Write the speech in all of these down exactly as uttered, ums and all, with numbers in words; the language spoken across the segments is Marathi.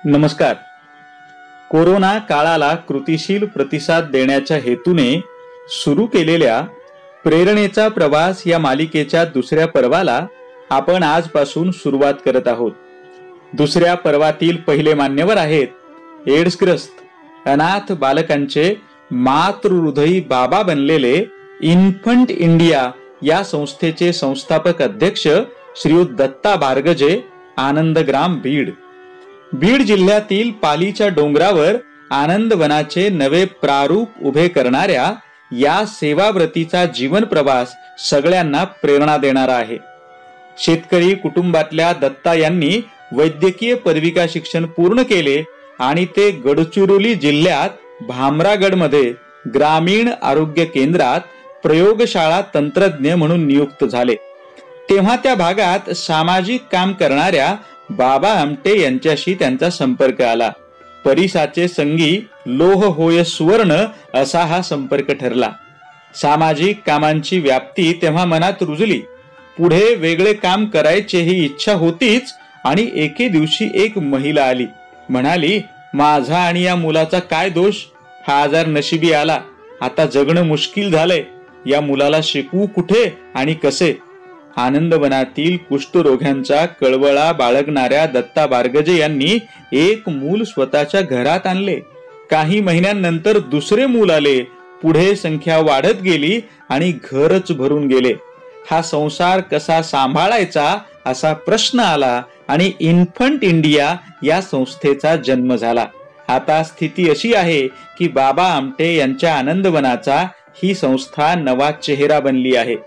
नमस्कार. कोरोना काळाला कृतिशील प्रतिसाद देण्याच्या हेतूने सुरू केलेल्या प्रेरणेचा प्रवास या मालिकेच्या दुसऱ्या पर्वाला आपण आजपासून सुरुवात करत आहोत. दुसऱ्या पर्वातील पहिले मान्यवर आहेत एड्सग्रस्त अनाथ बालकांचे मातृहृदयी बाबा बनलेले इन्फंट इंडिया या संस्थेचे संस्थापक अध्यक्ष श्रीयुत दत्ता बारगजे, आनंदग्राम, बीड. बीड जिल्ह्यातील पालीच्या डोंगरावर आनंदवनाचे नवे प्रारूप उभे करणाऱ्या या सेवाव्रतीचा जीवन प्रवास सगळ्यांना प्रेरणा देणारा आहे. शेतकरी कुटुंबातल्या दत्ता यांनी वैद्यकीय पदविका शिक्षण पूर्ण केले आणि ते गडचिरोली जिल्ह्यात भामरागडमध्ये ग्रामीण आरोग्य केंद्रात प्रयोगशाळा तंत्रज्ञ म्हणून नियुक्त झाले. तेव्हा त्या भागात सामाजिक काम करणाऱ्या बाबा आमटे यांच्याशी त्यांचा संपर्क आला. परिसाचे संगी लोह होय सुवर्ण असा हा संपर्क ठरला. सामाजिक कामांची व्याप्ती तेव्हा मनात रुजली. पुढे वेगळे काम करायची ही इच्छा होतीच. आणि एके दिवशी एक महिला आली, म्हणाली, माझा आणि या मुलाचा काय दोष? हा आजार नशिबी आला, आता जगणं मुश्किल झालंय. या मुलाला शिकवू कुठे आणि कसे? आनंदवनातील कुष्ठरोग्यांचा कळवळा बाळगणाऱ्या दत्ता बारगजे यांनी एक मूल स्वतःच्या घरात आणले. काही महिन्यांनंतर दुसरे मूल आले. पुढे संख्या वाढत गेली आणि घरच भरून गेले. हा संसार कसा सांभाळायचा असा प्रश्न आला आणि इन्फंट इंडिया या संस्थेचा जन्म झाला. आता स्थिती अशी आहे की बाबा आमटे यांच्या आनंदवनाचा ही संस्था नवा चेहरा बनली आहे.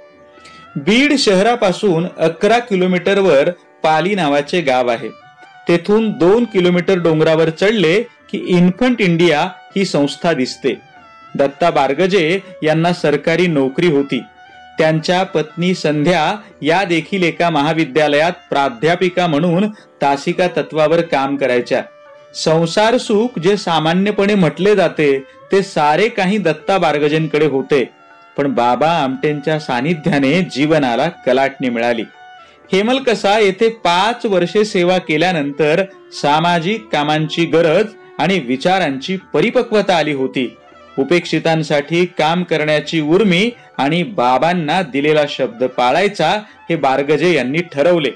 बीड शहरापासून अकरा किलोमीटरवर पाली नावाचे गाव आहे. तेथून दोन किलोमीटर डोंगरावर चढले की इन्फंट इंडिया ही संस्था दिसते. दत्ता बारगजे यांना सरकारी नोकरी होती. त्यांच्या पत्नी संध्या या देखील एका महाविद्यालयात प्राध्यापिका म्हणून तासिका तत्वावर काम करायच्या. संसार सुख जे सामान्यपणे म्हटले जाते ते सारे काही दत्ता बारगजेंकडे होते. पण बाबा आमटेंच्या सानिध्याने जीवनाला कलाटणी मिळाली. हेमलकसा येथे पाच वर्षे सेवा केल्यानंतर सामाजिक कामांची गरज आणि विचारांची परिपक्वता आली होती. उपेक्षितांसाठी काम करण्याची उर्मी आणि बाबांना दिलेला शब्द पाळायचा हे बारगजे यांनी ठरवले.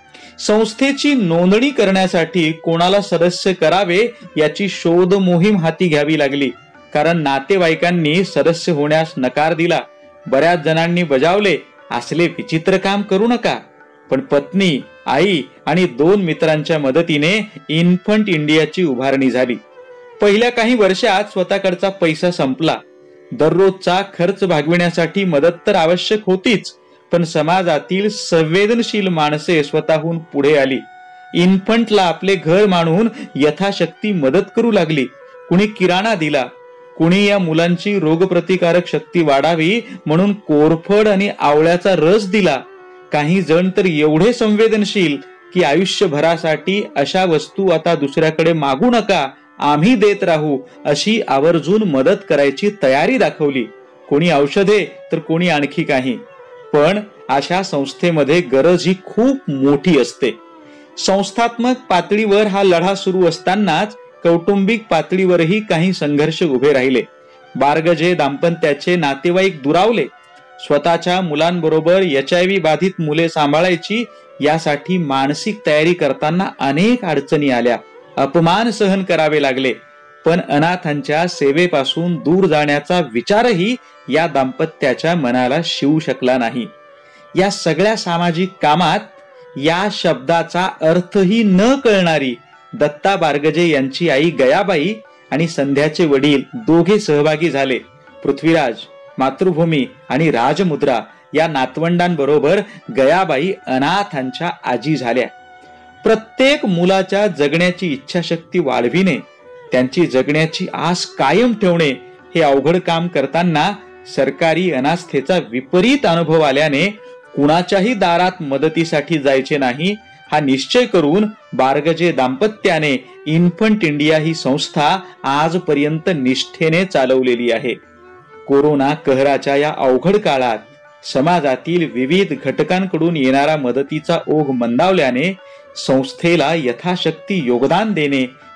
संस्थेची नोंदणी करण्यासाठी कोणाला सदस्य करावे याची शोध मोहीम हाती घ्यावी लागली. कारण नातेवाईकांनी सदस्य होण्यास नकार दिला. बऱ्याच जणांनी बजावले, असले विचित्र काम करू नका. पण पत्नी, आई आणि दोन मित्रांच्या मदतीने इन्फंट इंडियाची उभारणी झाली. पहिल्या काही वर्षात स्वतःकडचा पैसा संपला. दररोजचा खर्च भागविण्यासाठी मदत तर आवश्यक होतीच, पण समाजातील संवेदनशील माणसे स्वतःहून पुढे आली. इन्फंटला आपले घर मानून यथाशक्ती मदत करू लागली. कुणी किराणा दिला, कुणी या मुलांची रोगप्रतिकारक शक्ती वाढावी म्हणून कोरफड आणि आवळ्याचा रस दिला. काही जण तर एवढे संवेदनशील की आयुष्यभरासाठी अशा वस्तू आता दुसऱ्याकडे मागू नका, आम्ही देत राहू अशी आवर्जून मदत करायची तयारी दाखवली. कोणी औषधे तर कोणी आणखी काही. पण अशा संस्थेमध्ये गरज ही खूप मोठी असते. संस्थात्मक पातळीवर हा लढा सुरू असतानाच कौटुंबिक पातळीवरही काही संघर्ष उभे राहिले. बारगजे दाम्पत्याचे नातेवाईक दुरावले. स्वतःच्या मुलांबरोबर एच आय व्ही बाधित मुले सांभाळायची यासाठी मानसिक तयारी करताना अनेक अडचणी आल्या. अपमान सहन करावे लागले. पण अनाथांच्या सेवेपासून दूर जाण्याचा विचारही या दाम्पत्याच्या मनाला शिवू शकला नाही. या सगळ्या सामाजिक कामात या शब्दाचा अर्थही न कळणारी दत्ता बारगजे यांची आई गयाबाई आणि संध्याचे वडील दोघे सहभागी झाले. पृथ्वीराज, मातृभूमी आणि राजमुद्रा या नातवंडांबरोबर गयाबाई अनाथांच्या आजी झाल्या. प्रत्येक मुलाच्या जगण्याची इच्छाशक्ती वाढविणे, त्यांची जगण्याची आस कायम ठेवणे हे अवघड काम करताना सरकारी अनास्थेचा विपरीत अनुभव आल्याने कुणाच्याही दारात मदतीसाठी जायचे नाही हा निश्चय करून बारगजे दाम्पत्याने इन्फंट इंडिया ही संस्था आजपर्यंत निष्ठेने चालवलेली आहे. कोरोना कहराच्या या अवघड काळात समाजातील विविध घटकांकडून येणारा मदतीचा ओघ मंदावल्याने संस्थेला यथाशक्ती योगदान देणे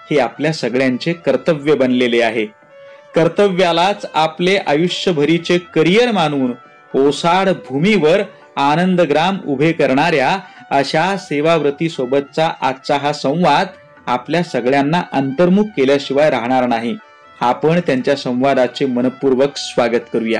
हे आपल्या सगळ्यांचे कर्तव्य बनलेले आहे. कर्तव्यालाच आपले आयुष्यभरीचे करिअर मानून ओसाड भूमीवर आनंदग्राम उभे करणाऱ्या अशा सेवाव्रती सोबतचा आजचा हा संवाद आपल्या सगळ्यांना अंतर्मुख केल्याशिवाय राहणार नाही. आपण त्यांच्या संवादाचे मनपूर्वक स्वागत करूया.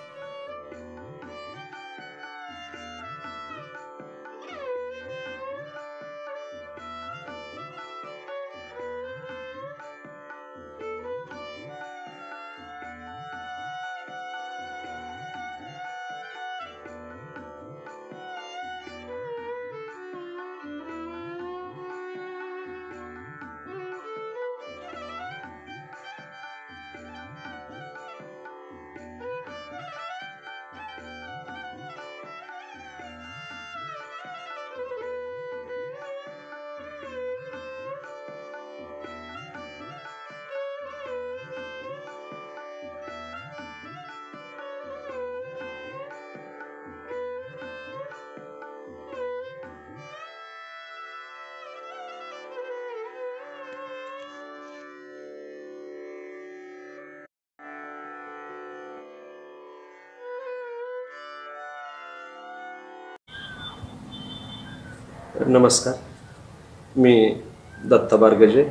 नमस्कार, मी दत्ता बारगजे,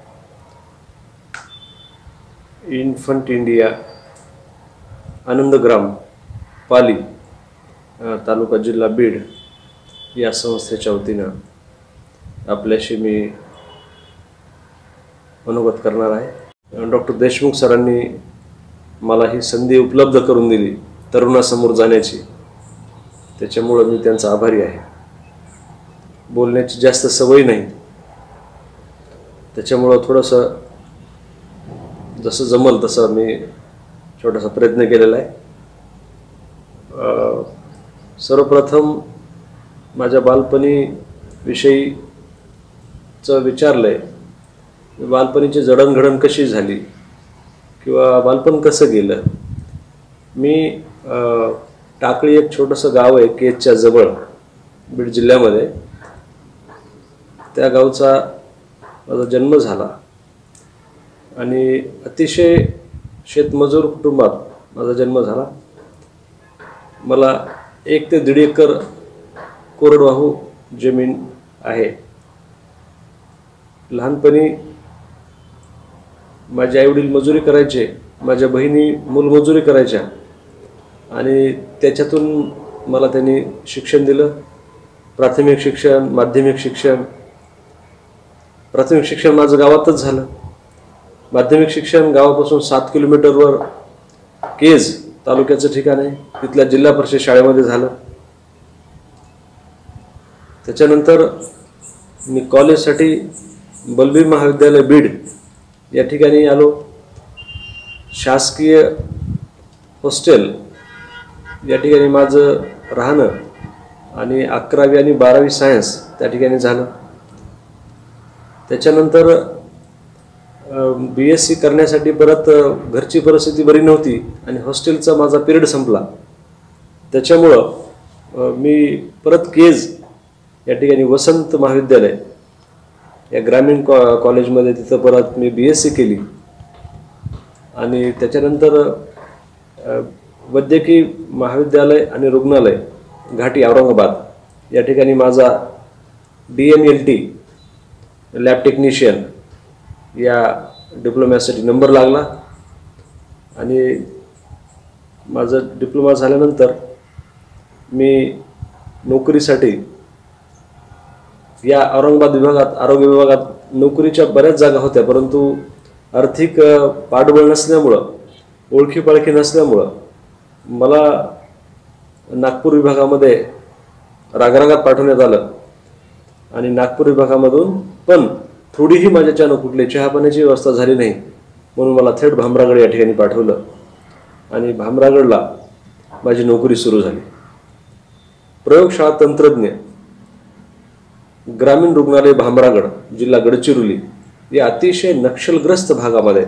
इन्फंट इंडिया आनंदग्राम पाली तालुका जिल्हा बीड या संस्थेच्या वतीनं आपल्याशी मी अनुगत करणार आहे. डॉक्टर देशमुख सरांनी मला ही संधी उपलब्ध करून दिली तरुणासमोर जाण्याची, त्याच्यामुळं मी त्यांचा आभारी आहे. बोलण्याची जास्त सवय नाही, त्याच्यामुळं थोडंसं जसं जमल तसं मी छोटासा प्रयत्न केलेला आहे. सर्वप्रथम माझ्या बालपणीविषयीचं विचारलं आहे. बालपणीची जडणघडण कशी झाली किंवा बालपण कसं गेलं. मी टाकळी एक छोटंसं गाव आहे केजच्या जवळ बीड जिल्ह्यामध्ये, त्या गावचा माझा जन्म झाला आणि अतिशय शेतमजूर कुटुंबात माझा जन्म झाला. मला एक ते दीड एकर कोरडवाहू जमीन आहे. लहानपणी माझे आईवडील मजुरी करायचे, माझ्या बहिणी मूलमजुरी करायच्या आणि त्याच्यातून मला त्यांनी शिक्षण दिलं. प्राथमिक शिक्षण, माध्यमिक शिक्षण. प्राथमिक शिक्षण माझं गावातच झालं. माध्यमिक शिक्षण गावापासून सात किलोमीटरवर केज तालुक्याचं ठिकाण आहे, तिथल्या जिल्हा परिषद शाळेमध्ये झालं. त्याच्यानंतर मी कॉलेजसाठी बलबीर महाविद्यालय बीड या ठिकाणी आलो. शासकीय हॉस्टेल या ठिकाणी माझं राहणं आणि अकरावी आणि बारावी सायन्स त्या ठिकाणी झालं. त्याच्यानंतर बी एस सी करण्यासाठी परत घरची परिस्थिती बरी नव्हती आणि हॉस्टेलचा माझा पिरियड संपला. त्याच्यामुळं मी परत केज या ठिकाणी वसंत महाविद्यालय या ग्रामीण कॉ कॉलेजमध्ये तिथं परत मी बी एस सी केली आणि त्याच्यानंतर वैद्यकीय महाविद्यालय आणि रुग्णालय घाटी औरंगाबाद या ठिकाणी माझा D M L T lab technician या डिप्लोम्यासाठी नंबर लागला आणि माझं डिप्लोमा झाल्यानंतर मी नोकरीसाठी या औरंगाबाद विभागात आरोग्य विभागात नोकरीच्या बऱ्याच जागा होत्या, परंतु आर्थिक पाठबळ नसल्यामुळं, ओळखी पाळखी नसल्यामुळं मला नागपूर विभागामध्ये रागारागात पाठवण्यात आलं आणि नागपूर विभागामधून पण थोडीही माझ्याच्यानं कुठली चहापाण्याची व्यवस्था झाली नाही म्हणून मला थेट भामरागड या ठिकाणी पाठवलं आणि भामरागडला माझी नोकरी सुरू झाली. प्रयोगशाळा तंत्रज्ञ ग्रामीण रुग्णालय भामरागड जिल्हा गडचिरोली या अतिशय नक्षलग्रस्त भागामध्ये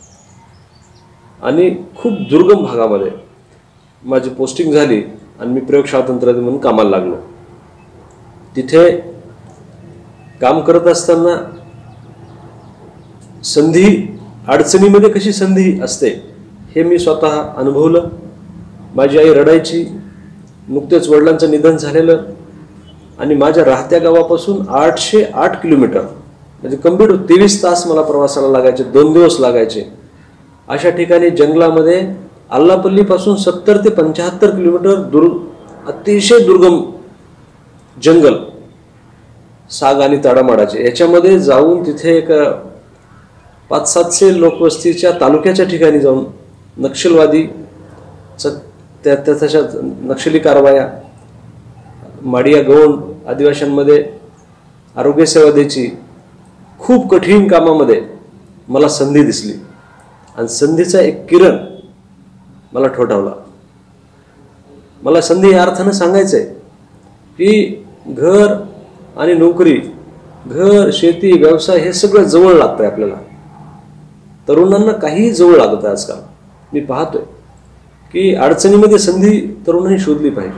आणि खूप दुर्गम भागामध्ये माझी पोस्टिंग झाली आणि मी प्रयोगशाळा तंत्रज्ञ म्हणून कामाला लागलो. तिथे काम करत असताना संधी अडचणीमध्ये कशी संधी असते हे मी स्वतः अनुभवलं. माझी आई रडायची, नुकतेच वडिलांचं निधन झालेलं, आणि माझ्या राहत्या गावापासून आठशे आठ किलोमीटर म्हणजे कंप्लीट तेवीस तास मला प्रवासाला लागायचे, दोन दिवस लागायचे. अशा ठिकाणी जंगलामध्ये आल्लापल्लीपासून सत्तर ते पंच्याहत्तर किलोमीटर दूर अतिशय दुर्गम जंगल, साग आणि ताडामाडाचे, याच्यामध्ये जाऊन तिथे एक पाच सातशे लोकवस्तीच्या तालुक्याच्या ठिकाणी जाऊन नक्षलवादी त्या त्याच्या नक्षली कारवाया, माडिया गौंड आदिवासींमध्ये आरोग्य सेवा द्यायची, खूप कठीण कामामध्ये मला संधी दिसली. आणि संधीचा एक किरण मला ठोठावला. मला संधी या अर्थानं सांगायचं आहे की घर आणि नोकरी, घर, शेती, व्यवसाय हे सगळं जवळ लागतंय आपल्याला. तरुणांना काही जवळ लागत आहे आजकाल. मी पाहतोय की अडचणीमध्ये संधी तरुणांनी शोधली पाहिजे.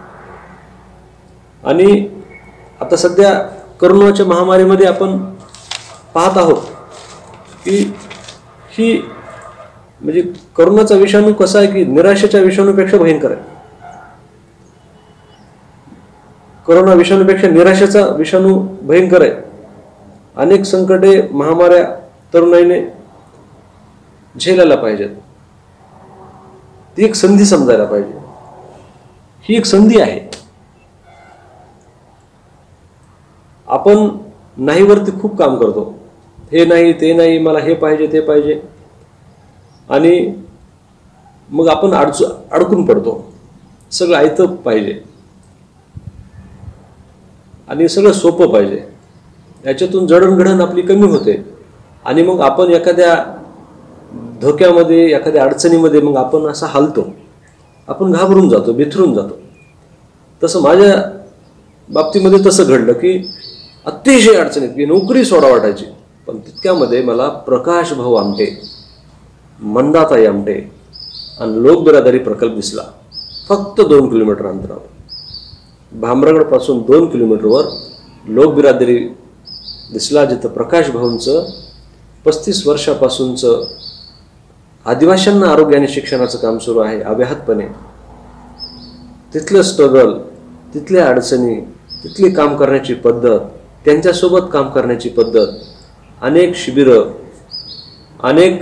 आणि आता सध्या कोरोनाच्या महामारीमध्ये आपण पाहत आहोत की ही म्हणजे कोरोनाचा विषाणू कसा आहे की निराशेच्या विषाणूपेक्षा भयंकर आहे. कोरोना विषाणूपेक्षा निराशेचा विषाणू भयंकर आहे. अनेक संकटे, महामाऱ्या तरुणाईने झेलायला पाहिजेत. ती एक संधी समजायला पाहिजे. ही एक संधी आहे. आपण नाहीवरती खूप काम करतो, हे नाही ते नाही, मला हे पाहिजे ते पाहिजे, आणि मग आपण अडचू अडकून पडतो. सगळं आयतं पाहिजे आणि सगळं सोपं पाहिजे. याच्यातून जडणघडण आपली कमी होते आणि मग आपण एखाद्या धोक्यामध्ये, एखाद्या अडचणीमध्ये मग आपण असा हालतो, आपण घाबरून जातो, बिथरून जातो. तसं माझ्या बाबतीमध्ये तसं घडलं की अतिशय अडचणीत की नोकरी सोडा वाटायची, पण तितक्यामध्ये मला प्रकाश भाऊ आमटे, मंदाताई आमटे आणि लोकबिरादरी प्रकल्प दिसला. फक्त दोन किलोमीटर अंतरावर, भामरागडपासून दोन किलोमीटरवर लोकबिरादरी दिसला, जिथं प्रकाश भाऊंचं पस्तीस वर्षापासूनचं आदिवासींना आरोग्य आणि शिक्षणाचं काम सुरू आहे अव्याहतपणे. तिथलं स्ट्रगल, तिथल्या अडचणी, तिथली काम करण्याची पद्धत, त्यांच्यासोबत काम करण्याची पद्धत, अनेक शिबिरं, अनेक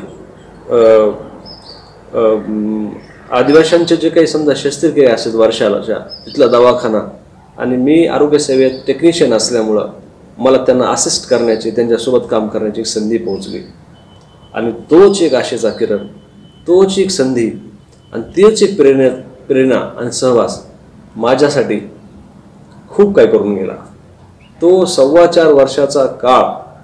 आदिवासींचे जे काही समजा शस्त्रक्रिया असतात वर्षाला, तिथला दवाखाना, आणि मी आरोग्य सेवेत टेक्निशियन असल्यामुळं मला त्यांना असिस्ट करण्याची, त्यांच्यासोबत काम करण्याची एक संधी पोहोचली. आणि तोच एक आशेचा किरण, तोच एक संधी आणि तेच एक प्रेरणा प्रेरणा आणि सहवास माझ्यासाठी खूप काही करून गेला. तो सव्वा चार वर्षाचा काळ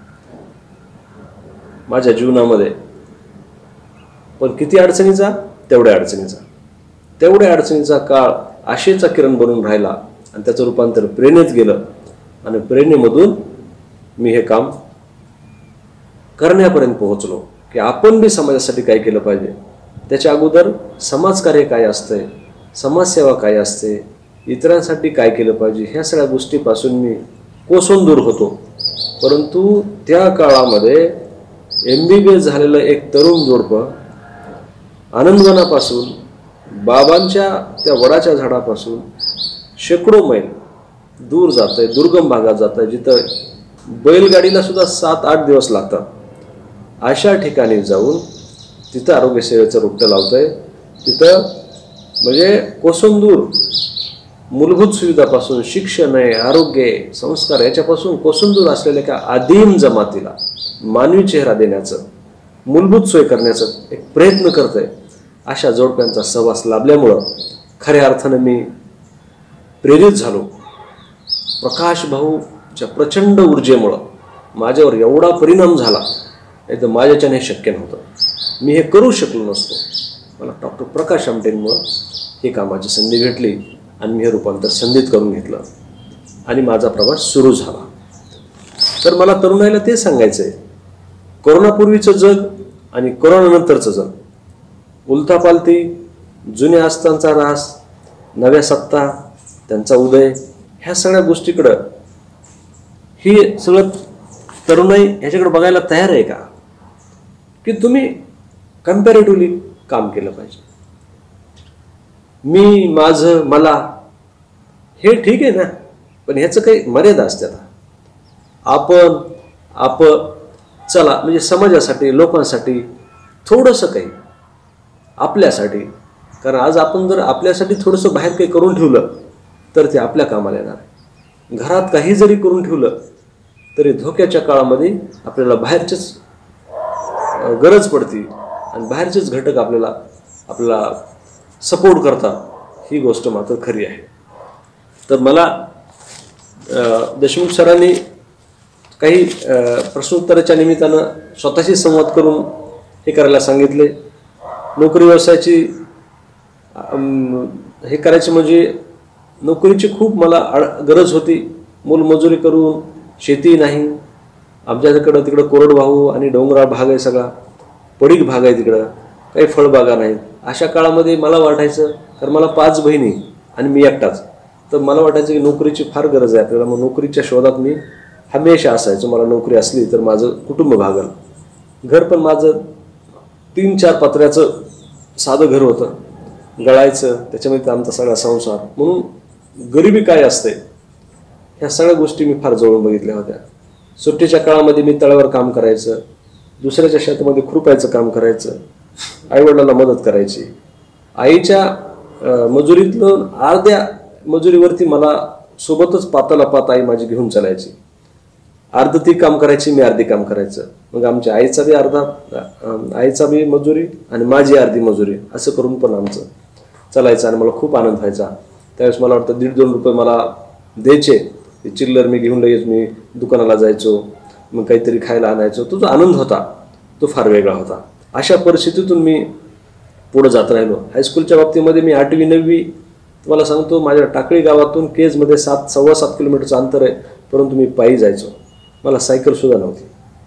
माझ्या जीवनामध्ये, पण किती अडचणीचा, तेवढ्या अडचणीचा तेवढ्या अडचणीचा काळ आशेचा किरण बनून राहिला आणि त्याचं रूपांतर प्रेरणेत गेलं. आणि प्रेरणेमधून मी हे काम करण्यापर्यंत पोहोचलो की आपण बी समाजासाठी काय केलं पाहिजे. त्याच्या अगोदर समाजकार्य काय असतंय, समाजसेवा काय असते, इतरांसाठी काय केलं पाहिजे, ह्या सगळ्या गोष्टीपासून मी कोसून दूर होतो. परंतु त्या काळामध्ये एम बी बी एस झालेलं एक तरुण जोडपं आनंदवनापासून, बाबांच्या त्या वडाच्या झाडापासून शेकडो मैल दूर जात आहे, दुर्गम भागात जात आहे, जिथं बैलगाडीला सुद्धा सात आठ दिवस लागतात. अशा ठिकाणी जाऊन तिथं आरोग्य सेवेचं रोपटं लावत आहे. तिथं म्हणजे कोसून दूर मूलभूत सुविधापासून, शिक्षण आहे, आरोग्य, संस्कार याच्यापासून कोसून दूर असलेल्या एका आदिम जमातीला मानवी चेहरा देण्याचं, मूलभूत सोय करण्याचं एक प्रयत्न करत आहे. अशा जोडप्यांचा सहवास लाभल्यामुळं खऱ्या अर्थानं मी प्रेरित झालो. प्रकाश भाऊच्या प्रचंड ऊर्जेमुळं माझ्यावर एवढा परिणाम झाला, नाही तर माझ्याच्याने हे शक्य नव्हतं. मी हे करू शकलो नसतो. मला डॉक्टर प्रकाश आमटेंमुळं ही कामाची संधी भेटली आणि मी हे रूपांतर संधीत करून घेतलं आणि माझा प्रवास सुरू झाला. तर मला तरुणाईला ते सांगायचं आहे, कोरोनापूर्वीचं जग आणि कोरोनानंतरचं जग, उलथापालथी, जुन्या आस्थांचा ऱ्हास, नव्या सत्ता, त्यांचा उदय, ह्या सगळ्या गोष्टीकडं ही सगळं तरुणाई ह्याच्याकडे बघायला तयार आहे का? की तुम्ही कम्पॅरेटिव्हली काम केलं पाहिजे. मी, माझं, मला हे ठीक आहे ना, पण ह्याचं काही मर्यादा असते. आपण आप चला म्हणजे समाजासाठी, लोकांसाठी थोडंसं काही आपल्यासाठी. कारण आज आपण जर आपल्यासाठी थोडंसं बाहेर काही करून ठेवलं तर ते आपल्या कामाला येणार आहे. घरात काही जरी करून ठेवलं तरी धोक्याच्या काळामध्ये आपल्याला बाहेरचेच गरज पडते आणि बाहेरचेच घटक आपल्याला आपल्याला सपोर्ट करतात. ही गोष्ट मात्र खरी आहे. तर मला देशमुख सरांनी काही प्रश्नोत्तराच्या निमित्तानं स्वतःशी संवाद करून हे करायला सांगितले. नोकरी व्यवसायाची हे करायची म्हणजे नोकरीची खूप मला गरज होती. मोलमजुरी करून, शेती नाही, आमच्याकडं तिकडं कोरडवाहू आणि डोंगराळ भाग आहे, सगळा पडीक भाग आहे, तिकडं काही फळबागा नाहीत. अशा काळामध्ये मला वाटायचं, कारण मला पाच बहिणी आणि मी एकटाच, तर मला वाटायचं की नोकरीची फार गरज आहे आपल्याला. मग नोकरीच्या शोधात मी हमेशा असायचो. मला नोकरी असली तर माझं कुटुंब भागल. घर पण माझं तीन चार पत्र्याचं साधं घर होतं, गळायचं, त्याच्यामध्ये आमचा सगळा संसार. म्हणून गरिबी काय असते ह्या सगळ्या गोष्टी मी फार जवळून बघितल्या होत्या. सुट्टीच्या काळामध्ये मी तळ्यावर काम करायचं, दुसऱ्याच्या शेतामध्ये खुरपायचं काम करायचं, आईवडिलांना मदत करायची. आईच्या मजुरीतलं अर्ध्या मजुरीवरती मला सोबतच पाताला पात आई माझी घेऊन चालायची. अर्ध ती काम करायची, मी अर्धी काम करायचं. मग आमच्या आईचा बी अर्धा, आईचा बी मजुरी आणि माझी अर्धी मजुरी, असं करून पण आमचं चालायचं. आणि मला खूप आनंद व्हायचा. त्यावेळेस मला वाटतं दीड दोन रुपये मला द्यायचे. ते चिल्लर मी घेऊन लगेच मी दुकानाला जायचो, मग काहीतरी खायला आणायचो. तो जो आनंद होता तो फार वेगळा होता. अशा परिस्थितीतून मी पुढं जात राहिलो. हायस्कूलच्या बाबतीमध्ये मी आठवी नववी तुम्हाला सांगतो, माझ्या टाकळी गावातून केजमध्ये सात सव्वा सात किलोमीटरचं अंतर आहे, परंतु मी पायी जायचो. मला सायकलसुद्धा नव्हती.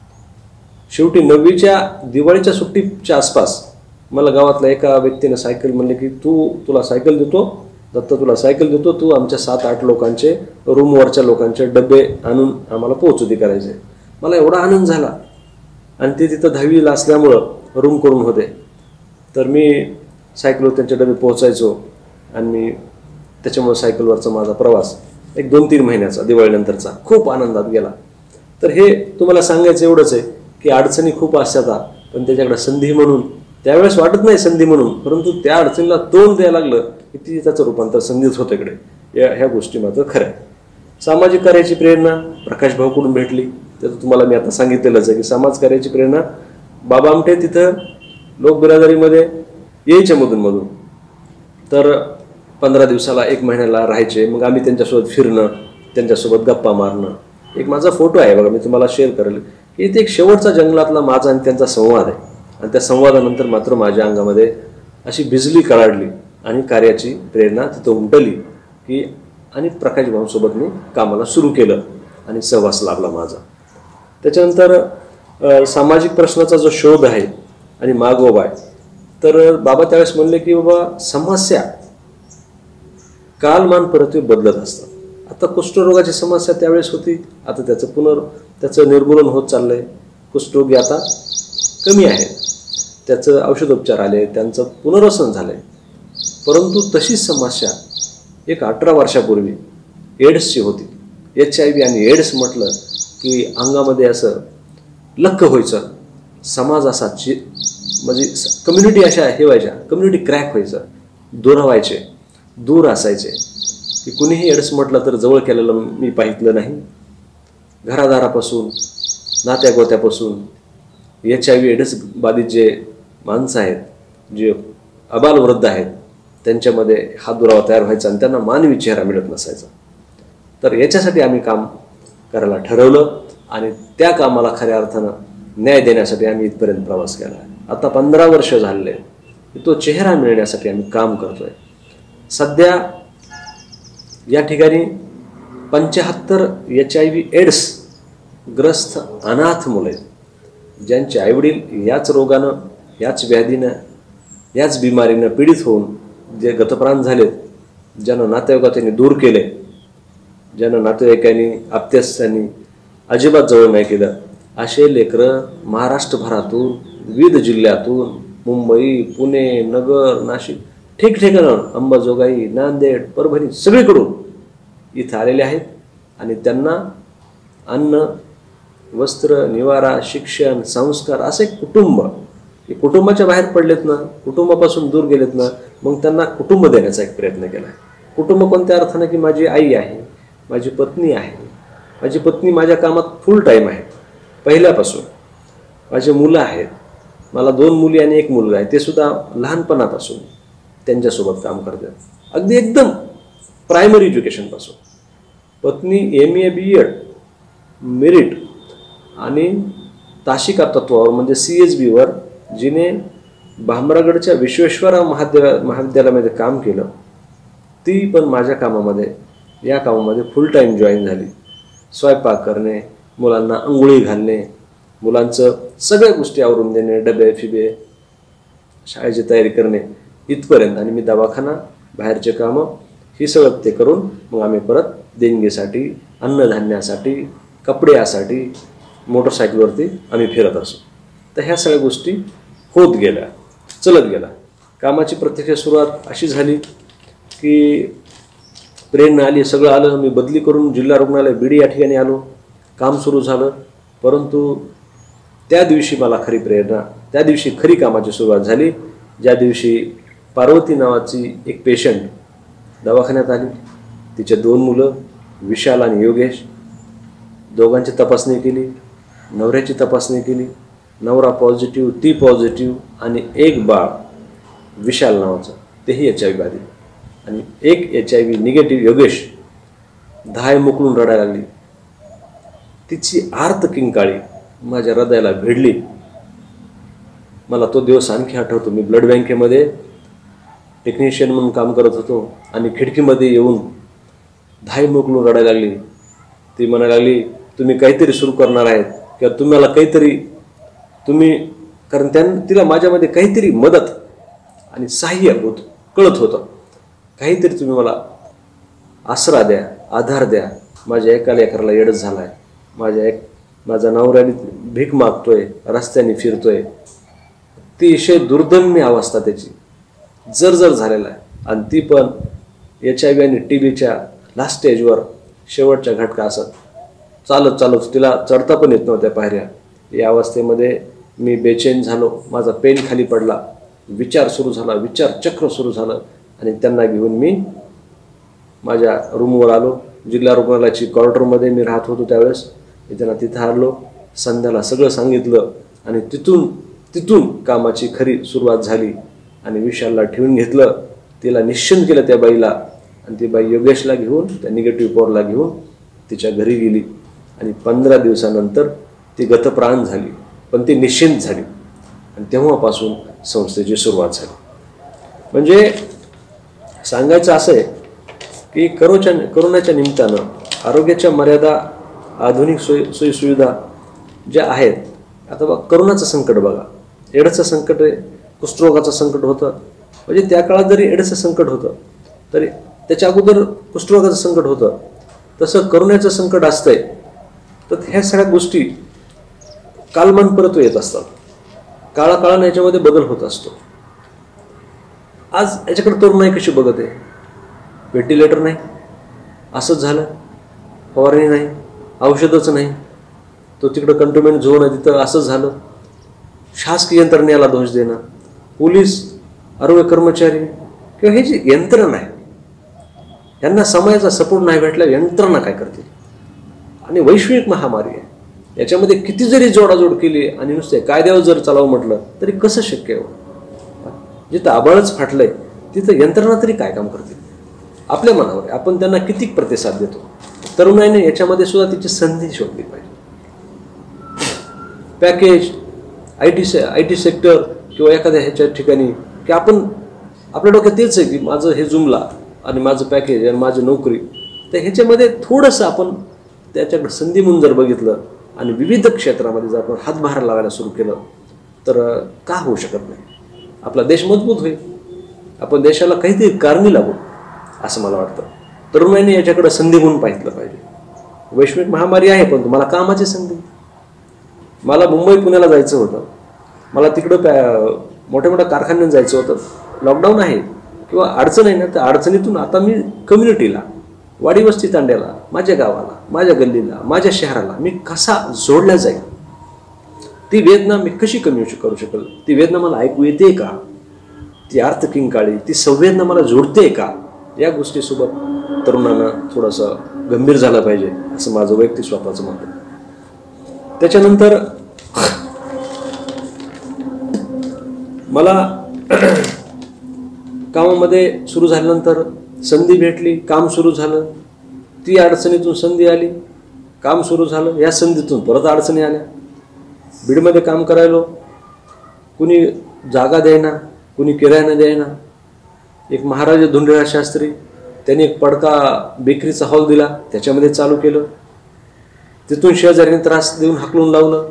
शेवटी नववीच्या दिवाळीच्या सुट्टीच्या आसपास मला गावातल्या एका व्यक्तीने सायकल म्हणले की तू तुला सायकल देतो दत्त, तुला सायकल देतो, तू आमच्या सात आठ लोकांचे, रूमवरच्या लोकांचे डबे आणून आम्हाला पोहोचुदी करायचे. मला एवढा आनंद झाला. आणि ते तिथं दहावीला असल्यामुळं रूम करून होते, तर मी सायकलवर त्यांचे डबे पोहोचायचो. आणि मी त्याच्यामुळे सायकलवरचा माझा प्रवास एक दोन तीन महिन्याचा दिवाळीनंतरचा खूप आनंदात गेला. तर हे तुम्हाला सांगायचं एवढंच आहे की अडचणी खूप असतात, पण त्याच्याकडे संधी म्हणून त्यावेळेस वाटत नाही संधी म्हणून, परंतु त्या अडचणीला तोंड द्यायला लागलं की ती त्याचं रूपांतर संधीच होतं इकडे. या ह्या गोष्टी मात्र खऱ्या. सामाजिक कार्याची प्रेरणा प्रकाश भाऊकडून भेटली. त्याचं तुम्हाला मी आता सांगितलेलंच आहे की समाज कार्याची प्रेरणा बाबा आमटे तिथं लोकबिरादरीमध्ये यायचे मधून. तर पंधरा दिवसाला एक महिन्याला राहायचे. मग आम्ही त्यांच्यासोबत फिरणं, त्यांच्यासोबत गप्पा मारणं. एक माझा फोटो आहे बघा, मी तुम्हाला शेअर करेल की इथे एक शेवटचा जंगलातला माझा आणि त्यांचा संवाद आहे. आणि त्या संवादानंतर मात्र माझ्या अंगामध्ये अशी बिजली कळाडली आणि कार्याची प्रेरणा तिथं उमटली की आणि प्रकाश भाऊंसोबत मी कामाला सुरू केलं आणि सहवास लाभला माझा. त्याच्यानंतर सामाजिक प्रश्नाचा जो शोध आहे आणि मागोवा आहे, तर बाबा त्यावेळेस म्हणले की बाबा समस्या कालमान परत बदलत असतात. आता कुष्ठरोगाची समस्या त्यावेळेस होती, आता त्याचं पुनर् त्याचं निर्मूलन होत चाललंय. कुष्ठरोगी आता कमी आहेत, त्याचं औषधोपचार आले, त्यांचं पुनर्वसन झालंय. परंतु तशीच समस्या एक अठरा वर्षापूर्वी एड्सची होती. एच आय व्ही आणि एड्स म्हटलं की अंगामध्ये असं लक्क व्हायचं. समाज असा ची म्हणजे कम्युनिटी अशा हे व्हायच्या, कम्युनिटी क्रॅक व्हायचं, दुरावायचे, दूर असायचे की कुणीही एड्स म्हटलं तर जवळ केलेलं मी पाहितलं नाही. घरादारापासून, नात्यागोत्यापासून एच आय व्ही एड्स बाधित जे माणसं आहेत, जे अबालवृद्ध आहेत, त्यांच्यामध्ये हा दुरावा तयार व्हायचा आणि त्यांना मानवी चेहरा मिळत नसायचा. तर याच्यासाठी आम्ही काम करायला ठरवलं आणि त्या कामाला खऱ्या अर्थानं न्याय देण्यासाठी आम्ही इथपर्यंत प्रवास केला. आता पंधरा वर्ष झाले, तो चेहरा मिळण्यासाठी आम्ही काम करतोय. सध्या या ठिकाणी पंच्याहत्तर एच आय व्ही एड्स ग्रस्त अनाथ मुले आहेत, ज्यांचे आईवडील याच रोगानं, याच व्याधीनं, याच बिमारीनं पीडित होऊन जे गतप्राण झालेत, ज्यानं नातेवाईकांनी दूर केले, ज्यानं नातेवाईकांनी आप्तेस्यांनी अजिबात जवळ नाही केलं, असे लेकरं महाराष्ट्रभरातून विविध जिल्ह्यातून, मुंबई, पुणे, नगर, नाशिक, ठिकठिकाणं, अंबाजोगाई, नांदेड, परभणी, सगळीकडून इथं आलेले आहेत. आणि त्यांना अन्न, वस्त्र, निवारा, शिक्षण, संस्कार असं एक कुटुंब, हे कुटुंबाच्या बाहेर पडलेत ना, कुटुंबापासून दूर गेलेत ना, मग त्यांना कुटुंब देण्याचा एक प्रयत्न केला आहे. कुटुंब कोणत्या अर्थानं की माझी आई आहे, माझी पत्नी आहे. माझी पत्नी माझ्या कामात फुल टाईम आहे पहिल्यापासून. माझे मुलं आहेत, मला दोन मुली आणि एक मुलगा आहे, ते सुद्धा लहानपणापासून त्यांच्यासोबत काम करतात, अगदी एकदम प्रायमरी एज्युकेशनपासून. पत्नी M A B Ed merit आणि ताशिका तत्वावर म्हणजे सी एच बीवर जिने भामरागडच्या विश्वेश्वरराव महाविद्या महाविद्यालयामध्ये काम केलं, ती पण माझ्या कामामध्ये या कामामध्ये फुल टाईम जॉईन झाली. स्वयंपाक करणे, मुलांना अंघोळी घालणे, मुलांचं सगळ्या गोष्टी आवरून देणे, डबे फिबे, शाळेची तयारी करणे इथपर्यंत. आणि मी दवाखाना, बाहेरचे कामं ही सगळं ते करून मग आम्ही परत देणगीसाठी, अन्नधान्यासाठी, कपड्यासाठी मोटरसायकलवरती आम्ही फिरत असो. तर ह्या सगळ्या गोष्टी होत गेल्या, चलत गेला. कामाची प्रत्यक्ष सुरुवात अशी झाली की प्रेरणा आली, सगळं आलं. मी बदली करून जिल्हा रुग्णालय बीडी या ठिकाणी आलो, काम सुरू झालं. परंतु त्या दिवशी मला खरी प्रेरणा, त्या दिवशी खरी कामाची सुरुवात झाली ज्या दिवशी पार्वती नावाची एक पेशंट दवाखान्यात आली. तिचे दोन मुलं विशाल आणि योगेश, दोघांची तपासणी केली, नवऱ्याची तपासणी केली. नवरा पॉझिटिव्ह, ती पॉझिटिव्ह आणि एक बाळ विशाल नावाचं, तेही एच आय व्ही बाधित. आणि एक H I V negative Yogesh. धाय मोकळून रडायला लागली. तिची आर्त किंकाळी माझ्या हृदयाला भिडली. मला तो दिवस आणखी आठवतो. मी ब्लड बँकेमध्ये टेक्निशियन म्हणून काम करत होतो आणि खिडकीमध्ये येऊन धाय मोकळून रडायला लागली. ती म्हणायला लागली, तुम्ही काहीतरी सुरू करणार आहेत किंवा तुम्हाला काहीतरी तुम्ही, कारण त्यानं तिला माझ्यामध्ये काहीतरी मदत आणि सहाय्य होत कळत होतं. काहीतरी तुम्ही मला आसरा द्या, आधार द्या. माझ्या एका लेकराला येडच झाला आहे, माझ्या एक माझा नवऱ्याने भीक मागतोय, रस्त्याने फिरतोय. अतिशय दुर्दम्य अवस्था त्याची जर्जर झालेला आहे. आणि ती पण एच आय व्ही आणि टी बीच्या लास्ट स्टेजवर, शेवटच्या घटका असत. चालत चालत तिला चढता पण येत नव्हत्या पायऱ्या. या अवस्थेमध्ये मी बेचैन झालो, माझा पेन खाली पडला, विचार सुरू झाला, विचार चक्र सुरू झालं. आणि त्यांना घेऊन मी माझ्या रूमवर आलो. जिल्हा रुग्णालयाची क्वार्टरमध्ये मी राहत होतो त्यावेळेस. मी त्यांना तिथं आलो, संध्याला सगळं सांगितलं. आणि तिथून तिथून कामाची खरी सुरुवात झाली. आणि विशालला ठेवून घेतलं, तिला निश्चिंत केलं त्या बाईला. आणि ती बाई योगेशला घेऊन, त्या निगेटिव्ह पॉवरला घेऊन तिच्या घरी गेली. आणि पंधरा दिवसानंतर ती गतप्राण झाली, पण ती निश्चिंत झाली. आणि तेव्हापासून संस्थेची सुरुवात झाली. म्हणजे सांगायचं असं आहे की करोच्या करोनाच्या निमित्तानं आरोग्याच्या मर्यादा, आधुनिक सोयी सोयीसुविधा ज्या आहेत. आता बघा, करोनाचं संकट बघा, एड्सचं संकट आहे, कुष्ठरोगाचं संकट होतं. म्हणजे त्या काळात जरी एड्सचं संकट होतं तरी त्याच्या अगोदर कुष्ठरोगाचं संकट होतं, तसं करोनाचं संकट असतंय. तर ह्या सगळ्या गोष्टी कालमान परत येत असतात. काळाकाळाने याच्यामध्ये बदल होत असतो. आज याच्याकडे तरुणाई कशी बघत आहे? व्हेंटिलेटर नाही, असंच झालं, फवारणी नाही, औषधच नाही, तो तिकडं कंटोनमेंट झोन आहे तिथं असंच झालं. शासकीय यंत्रणेला दोष देणं, पोलीस, आरोग्य कर्मचारी किंवा हे जी यंत्रणा आहे, यांना समाजाचा सपोर्ट नाही भेटला, यंत्रणा काय करतील? आणि वैश्विक महामारी आहे, याच्यामध्ये किती जरी जोडाजोड केली आणि नुसते कायद्यावर जर चालावं म्हटलं तरी कसं शक्य आहे? जिथं आबाळच फाटलंय तिथं यंत्रणा तरी काय काम करतील? आपल्या मनावर आहे, आपण त्यांना किती प्रतिसाद देतो. तरुणाईने याच्यामध्ये सुद्धा तिची संधी शोधली पाहिजे. पॅकेज, आय टी से आय टी सेक्टर किंवा एखाद्या ह्याच्या ठिकाणी की आपण आपल्या डोक्यात तेच आहे की माझं हे जुमला आणि माझं पॅकेज आणि माझी नोकरी, तर ह्याच्यामध्ये थोडंसं आपण त्याच्याकडे संधी म्हणून जर बघितलं आणि विविध क्षेत्रामध्ये जर आपण हातभार लावायला सुरू केलं तर का होऊ शकत नाही? आपला देश मजबूत होईल, आपण देशाला काहीतरी कारणी लागू, असं मला वाटतं. तरुणाईने याच्याकडे संधी म्हणून पाहिलं पाहिजे. वैश्विक महामारी आहे, पण तुम्हाला कामाची संधी. मला मुंबई पुण्याला जायचं होतं, मला तिकडं पॅ मोठ्या मोठ्या कारखान्यात जायचं होतं, लॉकडाऊन आहे किंवा अडचण आहे ना, त्या अडचणीतून आता मी कम्युनिटीला, वाडी वस्ती तांड्याला, माझ्या गावाला, माझ्या गल्लीला, माझ्या शहराला मी कसा जोडला जाईल, ती वेदना मी कशी कमी करू शकेल, ती वेदना मला ऐकू येते का, ती अर्थ किंकाळी, ती संवेदना मला जोडते का, या गोष्टीसोबत तरुणांना थोडंसं गंभीर झालं पाहिजे असं माझं वैयक्तिक स्वतःचं मत आहे. त्याच्यानंतर मला कामामध्ये सुरू झाल्यानंतर संधी भेटली, काम सुरू झालं, ती अडचणीतून संधी आली, काम सुरू झालं, या संधीतून परत अडचणी आल्या. बीडमध्ये काम करायलो, कुणी जागा द्यायना, कुणी किरायानं द्यायना. एक महाराज धुंडळा शास्त्री त्यांनी एक पडका बेकरीचा हॉल दिला, त्याच्यामध्ये चालू केलं. तिथून शेजारीने त्रास देऊन हाकलून लावलं.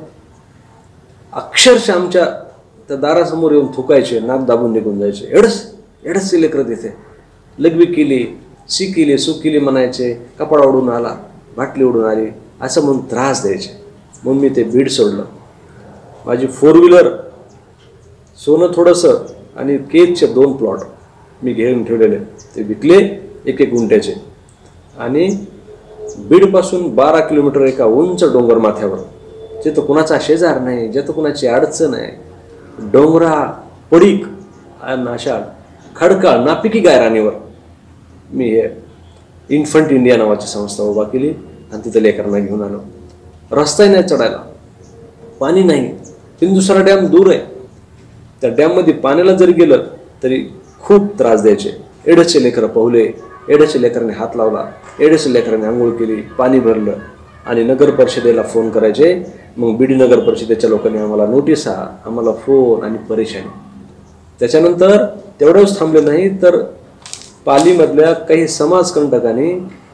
अक्षरशः आमच्या त्या दारासमोर येऊन थुकायचे, नाक दाबून निघून जायचे. एवढंच एवढंच लेकरं तिथे लघवी केली, सी केली, सू केली म्हणायचे, कपडा उडून आला, बाटली उडून आली, असं म्हणून त्रास द्यायचे. मग मी ते बीड सोडलं. माझी फोर व्हीलर, सोनं थोडंसं आणि केकचे दोन प्लॉट मी घेऊन ठेवलेले, ते विकले एक एक गुंठ्याचे. आणि बीडपासून बारा किलोमीटर एका उंच डोंगर माथ्यावर, जिथं कुणाचा शेजार नाही, जिथं कुणाची अडचण आहे, डोंगरा पडीक आणि अशा खडकाळ नापिकी गायरानीवर मी हे इन्फंट इंडिया नावाची संस्था उभा केली आणि तिथं लेकरांना घेऊन आलो. रस्ताही नाही चढायला, पाणी नाही, बिंदुसरा डॅम दूर आहे. त्या डॅममध्ये पाण्याला जरी गेलं तरी खूप त्रास द्यायचे. एडचे लेकरं पावले, एडच्या लेकरांनी हात लावला, एडच्या लेकरांनी आंघोळ केली, पाणी भरलं आणि नगर परिषदेला फोन करायचे. मग बीड नगर परिषदेच्या लोकांनी आम्हाला नोटिसा, आम्हाला फोन आणि परेशानी. त्याच्यानंतर तेवढंच थांबले नाही तर पालीमधल्या काही समाजकंटकांनी,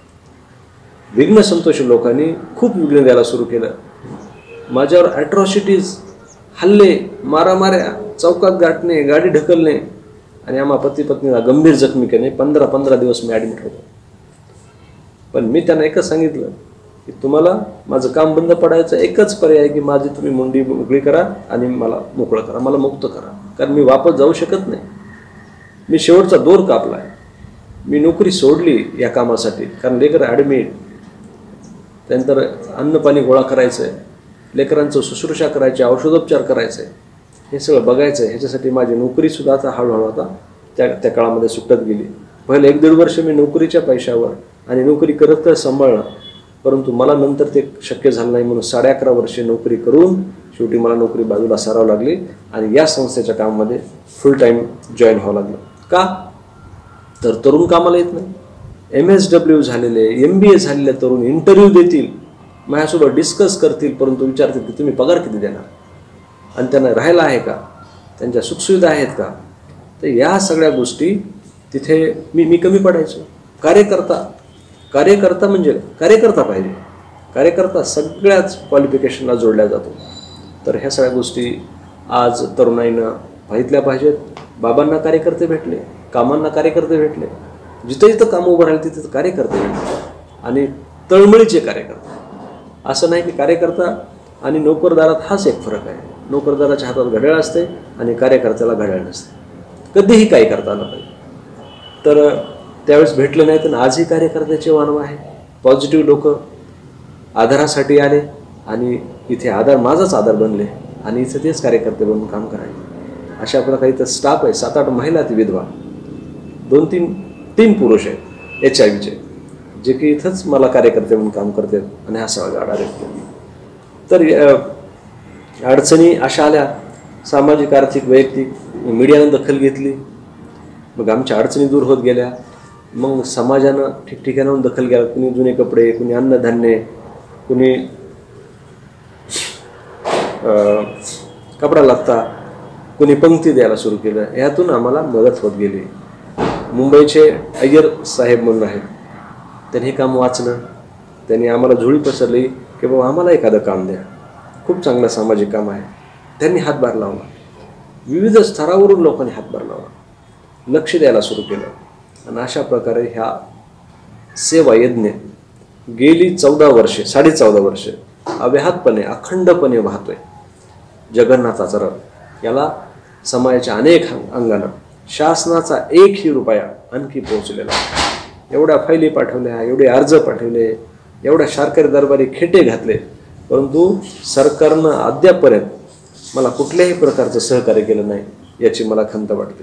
विघ्न संतोषी लोकांनी खूप विघ्न द्यायला सुरू केलं. माझ्यावर ॲट्रॉसिटीज, हल्ले, मारामाऱ्या, चौकात गाठणे, गाडी ढकलणे आणि आम्हा पती पत्नीला गंभीर जखमी केले. पंधरा पंधरा दिवस मी ॲडमिट होतो. पण मी त्यांना एकच सांगितलं की तुम्हाला माझं काम बंद पडायचं एकच पर्याय आहे की माझी तुम्ही मुंडी मोकळी करा आणि मला मोकळं करा, मला मुक्त करा. कारण मी वापस जाऊ शकत नाही. मी शेवटचा दोर कापला आहे. मी नोकरी सोडली या कामासाठी, कारण लेकर ॲडमिट, त्यानंतर अन्न पाणी गोळा करायचं आहे, लेकरांचं शुश्रूषा करायची, औषधोपचार करायचं आहे, हे सगळं बघायचं आहे. ह्याच्यासाठी माझी नोकरीसुद्धा आता हळूहळू आता त्या त्या काळामध्ये सुटत गेली. पहिले एक दीड वर्ष मी नोकरीच्या पैशावर आणि नोकरी करत तर सांभाळलं, परंतु मला नंतर ते शक्य झालं नाही. म्हणून साडे अकरा वर्षे नोकरी करून शेवटी मला नोकरी बाजूला सारावं लागली आणि या संस्थेच्या कामामध्ये फुल टाईम जॉईन व्हावं लागलं. का तर तरुण कामाला येत नाही. एम एस डब्ल्यू झालेले, एम बी ए झालेले तरुण इंटरव्ह्यू देतील, माझ्यासोबत डिस्कस करतील, परंतु विचारतील की तुम्ही पगार किती देणार आणि त्यांना राहायला आहे का, त्यांच्या सुखसुविधा आहेत का. तर या सगळ्या गोष्टी तिथे मी मी कमी पडायचो. कार्यकर्ता कार्यकर्ता म्हणजे कार्यकर्ता पाहिजे. कार्यकर्ता सगळ्याच क्वालिफिकेशनला जोडल्या जातो. तर ह्या सगळ्या गोष्टी आज तरुणाईनं पाहितल्या पाहिजेत. बाबांना कार्यकर्ते भेटले, कामांना कार्यकर्ते भेटले, जिथं जिथं कामं उभं राहिले तिथं कार्यकर्ते भेटले आणि तळमळीचे कार्यकर्ते. असं नाही की कार्यकर्ता आणि नोकरदारात हाच एक फरक आहे. नोकरदाराच्या हातात घड्याळ असते आणि कार्यकर्त्याला घड्याळ नसते. कधीही काही करता आलं पाहिजे. तर त्यावेळेस भेटलं नाही तर आजही कार्यकर्त्याचे वानव आहे. पॉझिटिव्ह लोक आधारासाठी आले आणि इथे आधार माझाच आधार बनले आणि इथे तेच कार्यकर्ते बनून काम करायचे. अशा प्रकारे इथं स्टाफ आहे, सात आठ महिला ती विधवा, दोन तीन तीन पुरुष आहेत एच आय व्हीचे, जे की इथंच मला कार्यकर्ते म्हणून काम करतात आणि हा सगळा गाडा रेखतो. तर अडचणी अशा आल्या, सामाजिक, आर्थिक, वैयक्तिक. मीडियानं दखल घेतली, मग आमच्या अडचणी दूर होत गेल्या. मग समाजानं ठिकठिकाणाहून दखल घ्या. कुणी जुने कपडे, कुणी अन्नधान्य, कुणी कपडा लागता, कुणी पंक्ती द्यायला सुरू केलं. यातून आम्हाला मदत होत गेली. मुंबईचे अय्यर साहेब म्हणून आहेत, त्यांनी काम वाचलं. त्यांनी आम्हाला झोळी पसरली की बाबा आम्हाला एखादं काम द्या, खूप चांगलं सामाजिक काम आहे. त्यांनी हातभार लावला. विविध स्तरावरून लोकांनी हातभार लावला, लक्ष द्यायला सुरू केलं. आणि अशा प्रकारे ह्या सेवा यज्ञ गेली चौदा वर्षे साडे चौदा वर्षे अव्याहतपणे अखंडपणे वाहतोय. जगन्नाथाचा रथ याला समाजाच्या अनेक अंगानं शासनाचा एकही रुपया आणखी पोहोचलेला नाही. एवढ्या फायली पाठवल्या, एवढे अर्ज पाठवले, एवढ्या सरकारी दरबारी खेटे घातले, परंतु सरकारनं अद्यापपर्यंत मला कुठल्याही प्रकारचं सहकार्य केलं नाही, याची मला खंत वाटते.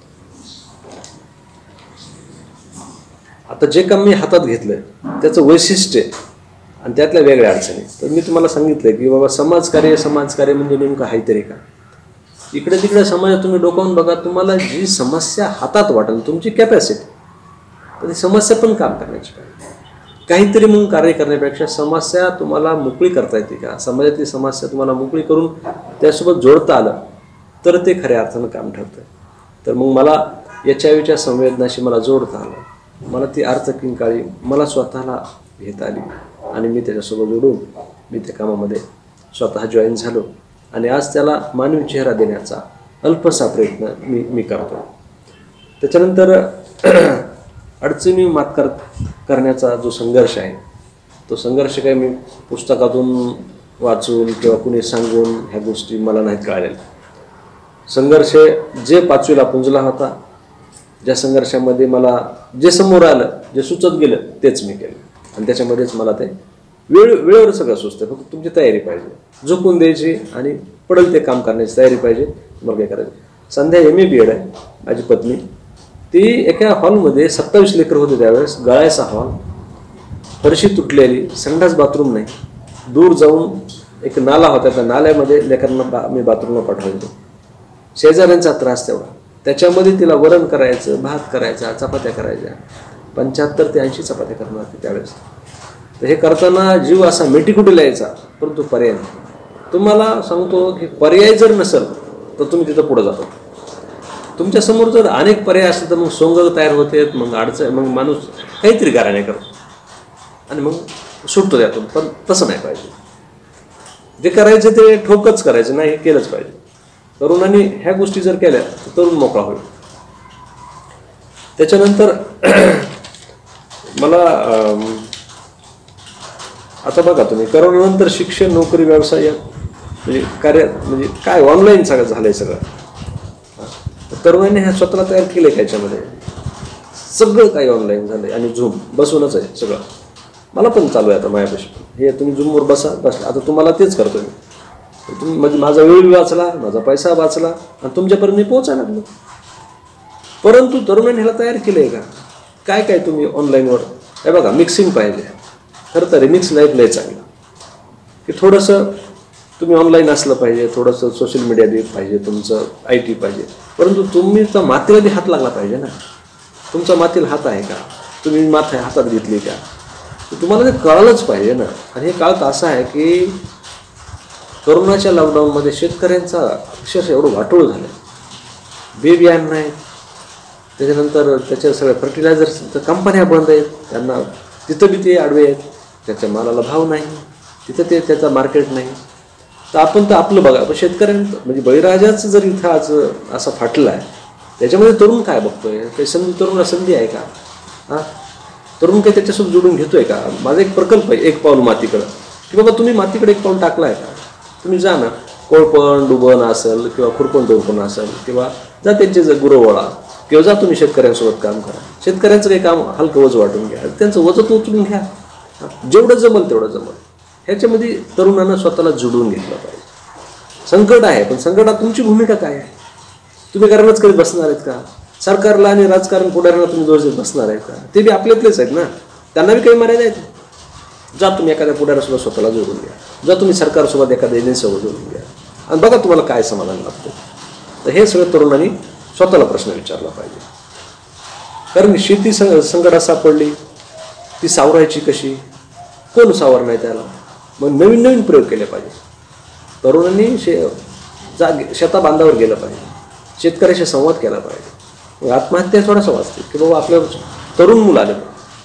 आता जे काम मी हातात घेतलंय त्याचं वैशिष्ट्य आणि त्यातल्या वेगळ्या अडचणी, तर मी तुम्हाला सांगितलंय की बाबा समाजकार्य समाजकार्य म्हणजे नेमकं आहे तरी का. इकडे तिकडे समाजात तुम्ही डोकावून बघा, तुम्हाला जी समस्या हातात वाटेल, तुमची कॅपॅसिटी, तर ती समस्या पण काम करण्याची पाहिजे. काहीतरी म्हणून कार्य करण्यापेक्षा समस्या तुम्हाला मोकळी करता येते का, समाजातली समस्या तुम्हाला मोकळी करून त्यासोबत जोडता आलं तर ते खऱ्या अर्थानं काम ठरतं. तर मग मला याच्याविषयी संवेदनाशी मला जोडता आलं, मला ती अर्थकिंकाळी मला स्वतःला घेता आली आणि मी त्याच्यासोबत जोडून मी त्या कामामध्ये स्वतः जॉईन झालो आणि आज त्याला मानवी चेहरा देण्याचा अल्पसा प्रयत्न मी मी करतो. त्याच्यानंतर अडचणी मात कर करण्याचा जो संघर्ष आहे, तो संघर्ष काय मी पुस्तकातून वाचून किंवा कुणी सांगून ह्या गोष्टी मला नाहीत कळालेल्या. संघर्ष जे पाचवीला पुंजला होता, ज्या संघर्षामध्ये मला जे समोर आलं, जे सुचत गेलं तेच मी केलं आणि त्याच्यामध्येच मला ते वेळ वेळेवर सगळं सुचतं. फक्त तुमची तयारी पाहिजे, झोकून द्यायची आणि पडेल ते काम करण्याची तयारी पाहिजे. तुम्हाला काय करायचं. संध्या एम ए बी एड आहे माझी पत्नी, ती एका हॉलमध्ये सत्तावीस लेकर होते त्यावेळेस, गळायचा हॉल, फरशी तुटलेली, संडास बाथरूम नाही, दूर जाऊन एक नाला होता, त्या नाल्यामध्ये लेकरांना बा मी बाथरूमला पाठवायचो. शेजाऱ्यांचा त्रास तेवढा, त्याच्यामध्ये तिला वरण करायचं, भात करायचा, चपात्या करायच्या, पंच्याहत्तर ते ऐंशी चपात्या करणार ते त्यावेळेस. तर हे करताना जीव असा मेटीकुटीला यायचा, परंतु पर्याय नाही. तुम्हाला सांगतो की पर्याय जर नसेल तर तुम्ही तिथं पुढे जातो. तुमच्यासमोर जर अनेक पर्याय असतील तर मग सोंग तयार होते, मग अडचण, मग माणूस काहीतरी गाराणे करतो आणि मग सुटतो त्यातून. पण तसं नाही पाहिजे. जे करायचं ते ठोकच करायचं नाही, हे केलंच पाहिजे. तरुणांनी ह्या गोष्टी जर केल्या तर तरुण मोकळा होईल. त्याच्यानंतर मला आता बघा तुम्ही, करोनानंतर शिक्षण, नोकरी, व्यवसाय म्हणजे कार्य म्हणजे काय ऑनलाईन सगळं झालंय सगळं. तरुणांनी ह्या स्वतःला तयार केलंय का, याच्यामध्ये सगळं काही ऑनलाईन झालंय आणि झूम बसूनच आहे सगळं. मला पण चालू आहे आता माझ्यापाशी, हे तुम्ही झूमवर बसा बस. आता तुम्हाला तेच करतो मी. तुम्ही म्हणजे माझा वेळ वाचला, माझा पैसा वाचला आणि तुमच्यापर्यंत मी पोहोचायला लागलो. परंतु तरुणांनी ह्याला तयार केलंय का, काय काय तुम्ही ऑनलाईनवर हे बघा. मिक्सिंग पाहिजे, खरं तर रिमिक्स लाईफ लय चांगलं, की थोडंसं तुम्ही ऑनलाईन असलं पाहिजे, थोडंसं सोशल मीडिया बी पाहिजे, तुमचं आय टी पाहिजे, परंतु तुमचा मातीला बी हात लागला पाहिजे ना. तुमचा मातीला हात आहे का, तुम्ही माती हातात घेतली का, तुम्हाला ते कळालंच पाहिजे ना. आणि हे काळात असं आहे की कोरोनाच्या लॉकडाऊनमध्ये शेतकऱ्यांचा अक्षरशः एवढं वाटोळ झालं. बी बियाण नाही, त्याच्यानंतर त्याच्या सगळ्या फर्टिलायझर्स कंपन्या बंद आहेत, त्यांना तिथं बी ते आडवे आहेत, त्याच्या मालाला भाव नाही, तिथं ते त्याचा मार्केट नाही. तर आपण तर आपलं बघा, पण शेतकऱ्यांचं म्हणजे बळीराजाचं जर इथं आज असा फाटला आहे, त्याच्यामध्ये तरुण काय बघतोय, काही संधी, तरुणाला संधी आहे का, हां तरुण काही त्याच्यासोबत जोडून घेतोय का. माझा एक प्रकल्प आहे, एक पाऊल मातीकडं, की बाबा तुम्ही मातीकडे एक पाऊल टाकला आहे का. तुम्ही जा ना, कोळपण डुबण असेल किंवा खुरपण टोरपण असेल, किंवा जा त्यांचे जर गुरवळा, किंवा जा तुम्ही शेतकऱ्यांसोबत काम करा. शेतकऱ्यांचं काही काम हलकं वज वाटून घ्या, त्यांचं वजन उचलून घ्या, जेवढं जमल तेवढं जमल. ह्याच्यामध्ये तरुणांना स्वतःला जोडून घेतलं पाहिजे. संकट आहे, पण संकटात तुमची भूमिका काय आहे. तुम्ही घरानंच करीत बसणार आहेत का, सरकारला आणि राजकारण पुढाऱ्यांना तुम्ही दोष देत बसणार आहेत का. ते बी आपल्यातलेच आहेत ना, त्यांना बी काही मर्यादा आहेत. जा तुम्ही एखाद्या पुढाऱ्यासोबत स्वतःला जोडून घ्या, जा तुम्ही सरकारसोबत एखाद्या एजन्सीसोबत जोडून घ्या आणि बघा तुम्हाला काय समाधान लागतं. तर हे सगळं तरुणांनी स्वतःला प्रश्न विचारला पाहिजे. कारण शेती संकटात सापडली, ती सावरायची कशी, कोण सावर नाही त्याला. मग नवीन नवीन प्रयोग केले पाहिजे. तरुणांनी शे जाग शेता बांधावर गेलं पाहिजे, शेतकऱ्याशी संवाद केला पाहिजे. मग आत्महत्या थोडासा वाचते की बाबा आपल्या तरुण मुलं आले.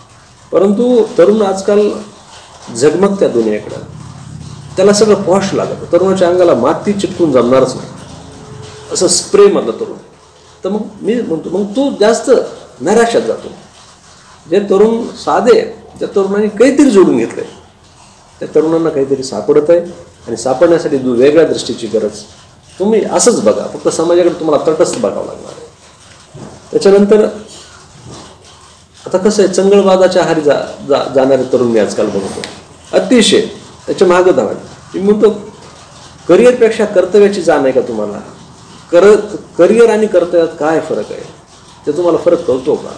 परंतु तरुण आजकाल झगमगत्या दुनियेकडं, त्याला सगळं पॉश लागतं. तरुणाच्या अंगाला माती चिटकून जमणारच नाही, असं स्प्रेमधलं तरुण. तर मग मी म्हणतो, मग तो जास्त नैराश्यात जातो. जे तरुण साधे, ज्या तरुणांनी काहीतरी जोडून घेतलंय, त्या तरुणांना काहीतरी सापडत आहे आणि सापडण्यासाठी वेगळ्या दृष्टीची गरज तुम्ही असंच बघा, फक्त समाजाकडे तुम्हाला तटस्थ बघावं लागणार आहे. त्याच्यानंतर आता कसं आहे, चंगळवादाच्या आहारी जा, जा जाणारे तरुण मी आजकाल बघतो अतिशय, त्याच्या मागं धावत. मी म्हणतो करिअरपेक्षा कर्तव्याची जाण आहे का तुम्हाला? कर करिअर आणि कर्तव्यात काय फरक आहे ते तुम्हाला फरक कळतो का?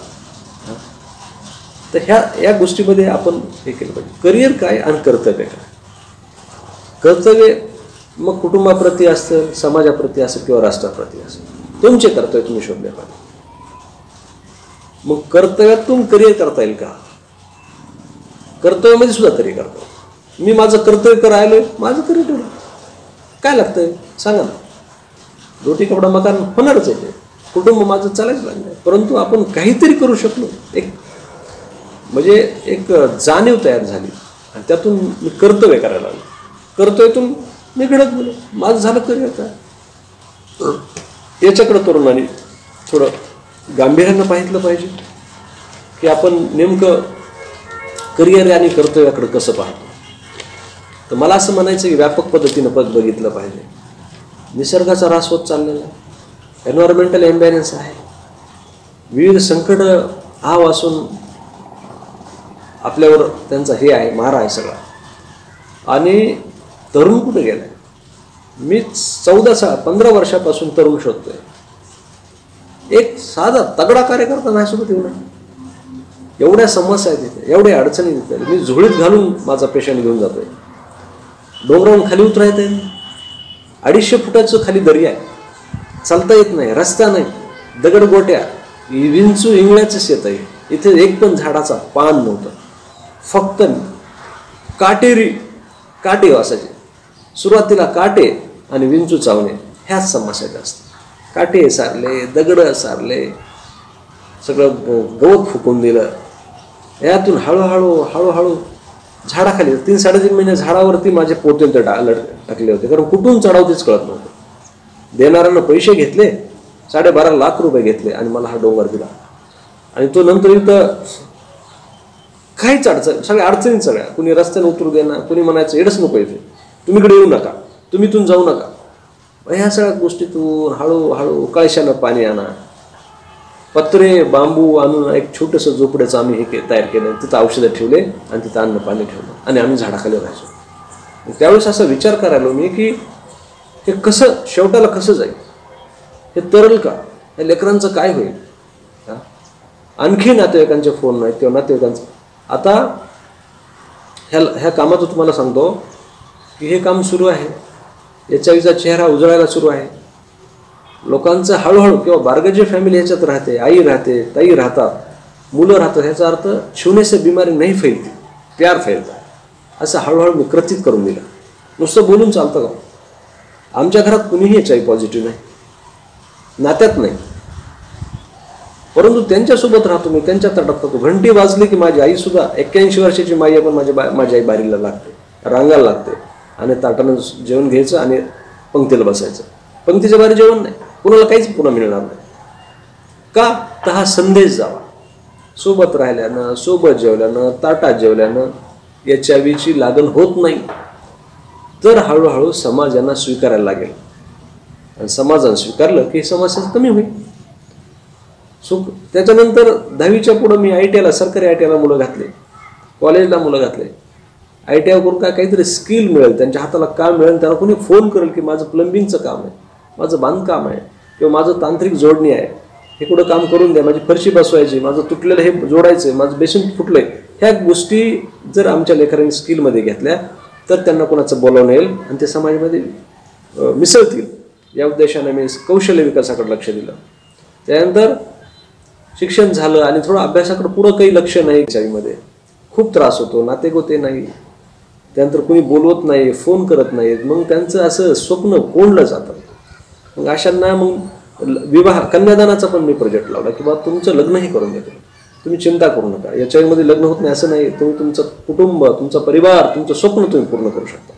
तर ह्या या गोष्टीमध्ये आपण हे केलं पाहिजे. करिअर काय आणि कर्तव्य काय? कर्तव्य मग कुटुंबाप्रती असतं, समाजाप्रती असेल किंवा राष्ट्राप्रती असेल, तुमचे कर्तव्य तुम्ही शोधले पाहिजे. मग कर्तव्यातून करिअर करता येईल का? कर्तव्यामध्ये सुद्धा करिअर करतो. मी माझं कर्तव्य करायलोय, माझं करिअर ठेवलं, काय लागतंय सांगा ना. रोटी कपडा मकान होणारच आहे, ते कुटुंब माझं चालायच लागलं. परंतु आपण काहीतरी करू शकलो, एक म्हणजे एक जाणीव तयार झाली आणि त्यातून मी कर्तव्य करायला लागलो. कर्तव्यातून मी घडत गेलो, माझं झालं करिअर काय. याच्याकडं तरुणांनी थोडं गांभीर्यानं पाहिलं पाहिजे की आपण नेमकं करिअर आणि कर्तव्याकडं कसं पाहतो. तर मला असं म्हणायचं की व्यापक पद्धतीनं पद बघितलं पाहिजे. निसर्गाचा ऱ्हास होत चाललेला आहे, एन्व्हायरमेंटल इम्बॅलन्स आहे, विविध संकट हा वासून आपल्यावर त्यांचा हे आहे, मारा आहे सगळा. आणि तरुण कुठे गेलाय? मी चौदा सा पंधरा वर्षापासून तरुण शोधतोय. एक साधा तगडा कार्यकर्ता माझ्यासोबत येऊ नये. एवढ्या समस्या आहेत तिथे, एवढ्या अडचणी तिथे. मी झोळीत घालून माझा पेशंट घेऊन जातोय. डोंगरावरून खाली उतरायचं आहे, अडीचशे फुटाचं खाली दर्या आहे, चालता येत नाही, रस्ता नाही, दगडगोट्या, विंचू इंगळ्याचंच येत आहे. इथे एक पण झाडाचा पान नव्हतं, फक्त काटेरी काटे असायचे. सुरुवातीला काटे आणि विंचू चावणे ह्याच समस्या जास्त. काटे सारले, दगड सारले, सगळं गवत फुकून दिलं. यातून हळूहळू हळूहळू झाडाखाली तीन साडेतीन महिने झाडावरती माझे पोते ते टाकले होते, कारण कुठून चढावतेच कळत नव्हतं. देणाऱ्यानं पैसे घेतले, साडेबारा लाख रुपये घेतले आणि मला हा डोंगर दिला. आणि तो नंतर इथं काहीच अडचण, सगळ्या अडचणीत सगळ्या. कुणी रस्त्याने उतरू देणार, कुणी म्हणायचं एडच नको येते, तुम्ही इकडे येऊ नका, तुम्ही इथून जाऊ नका. ह्या सगळ्या गोष्टीतून हळूहळू कळशानं पाणी आणा, पत्रे बांबू आणून एक छोटंसं झोपड्याचं आम्ही हे तयार केलं. तिथं औषधं ठेवले आणि तिथं अन्न पाणी ठेवलं आणि आम्ही झाडाखाली राहायचो. त्यावेळेस असा विचार करायला मी की हे कसं शेवटाला कसं जाईल, हे तरल का, या लेकरांचं काय होईल. आणखी नातेवाईकांचे फोन नाहीत किंवा नातेवाईकांचं. आता ह्या ह्या कामाचं तुम्हाला सांगतो की हे काम सुरू आहे, एच आय व्हीचा चेहरा उजळायला सुरू आहे. लोकांचं हळूहळू किंवा बारगजे फॅमिली ह्याच्यात राहते, आई राहते, ताई राहतात, मुलं राहतात. ह्याचा अर्थ छूने से बिमारी नाही फैलती, प्यार फैलता. असं हळूहळू मी कृतीत करून दिलं. नुसतं बोलून चालतं का? आमच्या घरात कुणीही एच आय पॉझिटिव्ह नाही, नात्यात नाही, परंतु त्यांच्यासोबत राहतो मी, त्यांच्या तटात राहतो. घंटी वाजली की माझी आई सुद्धा, एक्क्याऐंशी वर्षाची माई आहे, पण माझ्या बा माझी आई बारीला लागते, रांगायला लागते आणि ताटानं जेवण घ्यायचं आणि पंक्तीला बसायचं. पंक्तीच्या बाहेर जेवण नाही, कुणाला काहीच पुन्हा मिळणार नाही. का? तर हा संदेश जावा. सोबत राहिल्यानं, सोबत जेवल्यानं, ताटात जेवल्यानं एच आय व्हीची लागण होत नाही. तर हळूहळू समाजांना स्वीकारायला लागेल आणि समाजानं स्वीकारलं की समस्या कमी होईल. सो त्याच्यानंतर दहावीच्या पुढं मी आय टी आयला, सरकारी आय टी आयला मुलं घातले, कॉलेजला मुलं घातले. आय टी आय करून काय काहीतरी स्किल मिळेल, त्यांच्या हाताला काम मिळेल. त्यांना कोणी फोन करेल की माझं प्लंबिंगचं काम आहे, माझं बांधकाम आहे किंवा माझं तांत्रिक जोडणी आहे, हे कुठं काम करून द्या, माझी फरशी बसवायची, माझं तुटलेलं हे जोडायचं आहे, माझं बेसिन फुटलं आहे. ह्या गोष्टी जर आमच्या लेकरांनी स्किलमध्ये घेतल्या तर त्यांना कोणाचं बोलावणं येईल आणि ते समाजामध्ये मिसळतील. या उद्देशाने मी कौशल्य विकासाकडे लक्ष दिलं. त्यानंतर शिक्षण झालं आणि थोडं अभ्यासाकडे पुढं काही लक्ष नाही. चाईमध्ये खूप त्रास होतो, नातेगोते नाही, त्यानंतर कोणी बोलवत नाही, फोन करत नाहीत. मग त्यांचं असं स्वप्न कोंडलं जातं. मग अशांना मग विवाह कन्यादानाचा पण मी प्रोजेक्ट लावला की बा तुमचं लग्नही करून देतो, तुम्ही चिंता करू नका. याच्यामध्ये लग्न होत नाही असं नाही, तुम्ही तुमचं कुटुंब, तुमचा परिवार, तुमचं स्वप्न तुम्ही पूर्ण करू शकता.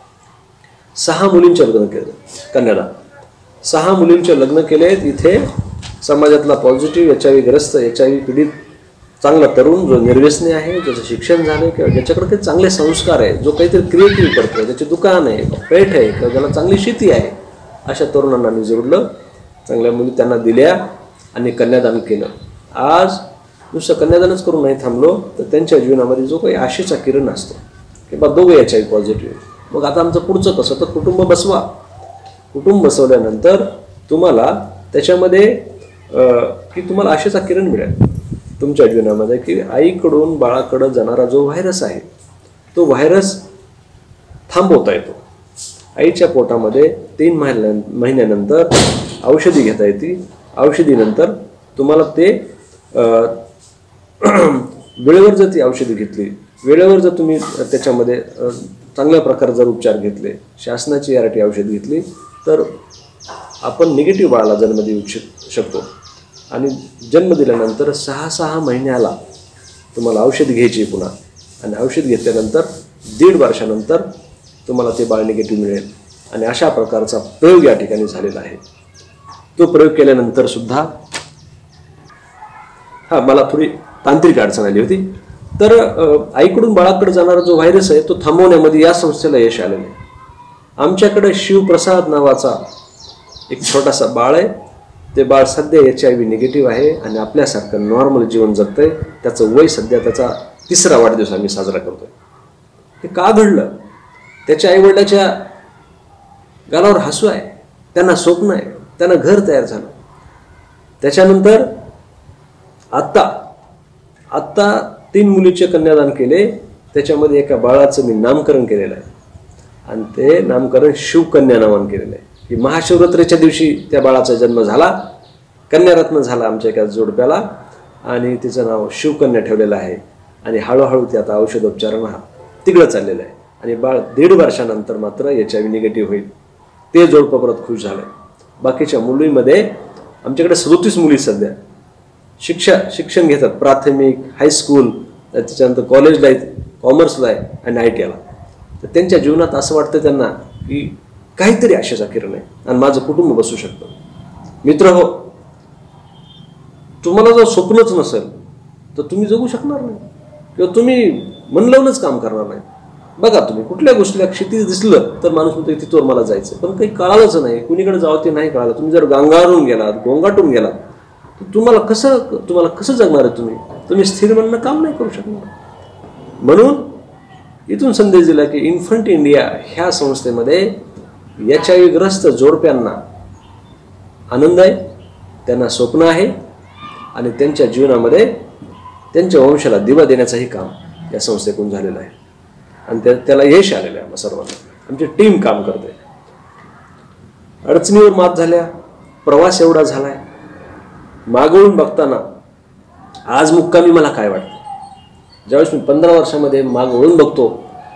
सहा मुलींचे लग्न केलं, कन्यादान सहा मुलींचे लग्न केले. इथे समाजातला पॉझिटिव्ह एच आय व्ही ग्रस्त, एच आय व्ही पीडित चांगला तरुण जो निर्व्यसनी आहे, ज्याचं शिक्षण झालं किंवा ज्याच्याकडे काही चांगले संस्कार आहे, जो काहीतरी क्रिएटिव्ह करतो, ज्याचे दुकान आहे, पेठ आहे किंवा ज्याला चांगली शेती आहे, अशा तरुणांना मी जोडलं, चांगल्या मुली त्यांना दिल्या आणि कन्यादान केलं. आज नुसतं कन्यादानच करून नाही थांबलो, तर त्यांच्या जीवनामध्ये जो काही आशेचा किरण असतो की बा दोघं याच्या पॉझिटिव्ह. मग आता आमचं पुढचं कसं, तर कुटुंब बसवा. कुटुंब बसवल्यानंतर तुम्हाला त्याच्यामध्ये की तुम्हाला आशेचा किरण मिळेल तुमच्या जीवनामध्ये, की आईकडून बाळाकडं जाणारा जो व्हायरस आहे तो व्हायरस थांबवता येतो. आईच्या पोटामध्ये तीन महिन्या महिन्यानंतर औषधी घेता येते. औषधीनंतर तुम्हाला ते वेळेवर जर ती औषधी घेतली, वेळेवर जर तुम्ही त्याच्यामध्ये चांगल्या प्रकारे जर उपचार घेतले, शासनाची आर टी औषध घेतली, तर आपण निगेटिव्ह बाळाला जन्म देऊ शकतो. आणि जन्म दिल्यानंतर सहा सहा महिन्याला तुम्हाला औषध घ्यायची पुन्हा, आणि औषध घेतल्यानंतर दीड वर्षानंतर तुम्हाला ते बाळ निगेटिव्ह मिळेल. आणि अशा प्रकारचा प्रयोग या ठिकाणी झालेला आहे. तो प्रयोग केल्यानंतर सुद्धा हा मला थोडी तांत्रिक अडचण आली होती. तर आईकडून बाळाकडे जाणारा जो व्हायरस आहे तो थांबवण्यामध्ये या संस्थेला यश आलेलं आहे. आमच्याकडे शिवप्रसाद नावाचा एक छोटासा बाळ आहे. ते बाळ सध्या एच आय व्ही निगेटिव्ह आहे आणि आपल्यासारखं नॉर्मल जीवन जगतंय. त्याचं वय सध्या त्याचा तिसरा वाढदिवस आम्ही साजरा करतोय. हे का घडलं? त्याच्या आईवडिलाच्या गालावर हसू आहे, त्यांना स्वप्न आहे, त्यांना घर तयार झालं. त्याच्यानंतर आत्ता आत्ता तीन मुलीचे कन्यादान केले. त्याच्यामध्ये एका बाळाचं मी नामकरण केलेलं आहे आणि ते नामकरण शिवकन्या नावानं केलेलं आहे. की महाशिवरात्रीच्या दिवशी त्या बाळाचा जन्म झाला, कन्यारत्न झाला आमच्या एका जोडप्याला, आणि तिचं नाव शिवकन्या ठेवलेलं आहे. आणि हळूहळू ते आता औषधोपचारांना तिकडं चाललेलं आहे. आणि बाळ दीड वर्षानंतर मात्र एच आय व्ही निगेटिव्ह होईल. ते जोडपं परत खुश झालं. बाकीच्या मुलींमध्ये आमच्याकडे सदोतीस मुली सध्या शिक्षा शिक्षण घेतात. प्राथमिक, हायस्कूल, त्याच्यानंतर कॉलेजला आहेत, कॉमर्सला आहे आणि आय टी आला. तर त्यांच्या जीवनात असं वाटतं त्यांना की काहीतरी आशेचा किरण आहे आणि माझं कुटुंब बसू शकतं. मित्र हो, तुम्हाला जर स्वप्नच नसेल तर तुम्ही जगू शकणार नाही किंवा तुम्ही मन लावूनच काम करणार नाही. बघा, तुम्ही कुठल्या गोष्टीला क्षितिज दिसलं तर माणूस म्हणतो तिथवर मला जायचं, पण काही कळालंच नाही, कुणीकडे जावं ते नाही कळालं. तुम्ही जर गांगारून गेलात, गोंगाटून गेलात, तर तुम्हाला कसं तुम्हाला कसं जगणार आहे? तुम्ही तुम्ही स्थिर म्हणणं काम नाही करू शकणार. म्हणून इथून संदेश दिला की इन्फंट इंडिया ह्या संस्थेमध्ये एच आय व्ही ग्रस्त जोडप्यांना आनंद आहे, त्यांना स्वप्न आहे आणि त्यांच्या जीवनामध्ये त्यांच्या वंशाला दिवा देण्याचंही काम या संस्थेकडून झालेलं आहे. आणि त्या त्याला यश आलेलं आहे. सर्वांना आमची टीम काम करते. अडचणीवर मात झाल्या, प्रवास एवढा झालाय, मागवून बघताना आज मुक्कामी मला काय वाटतं, ज्यावेळेस मी पंधरा वर्षामध्ये मागवून बघतो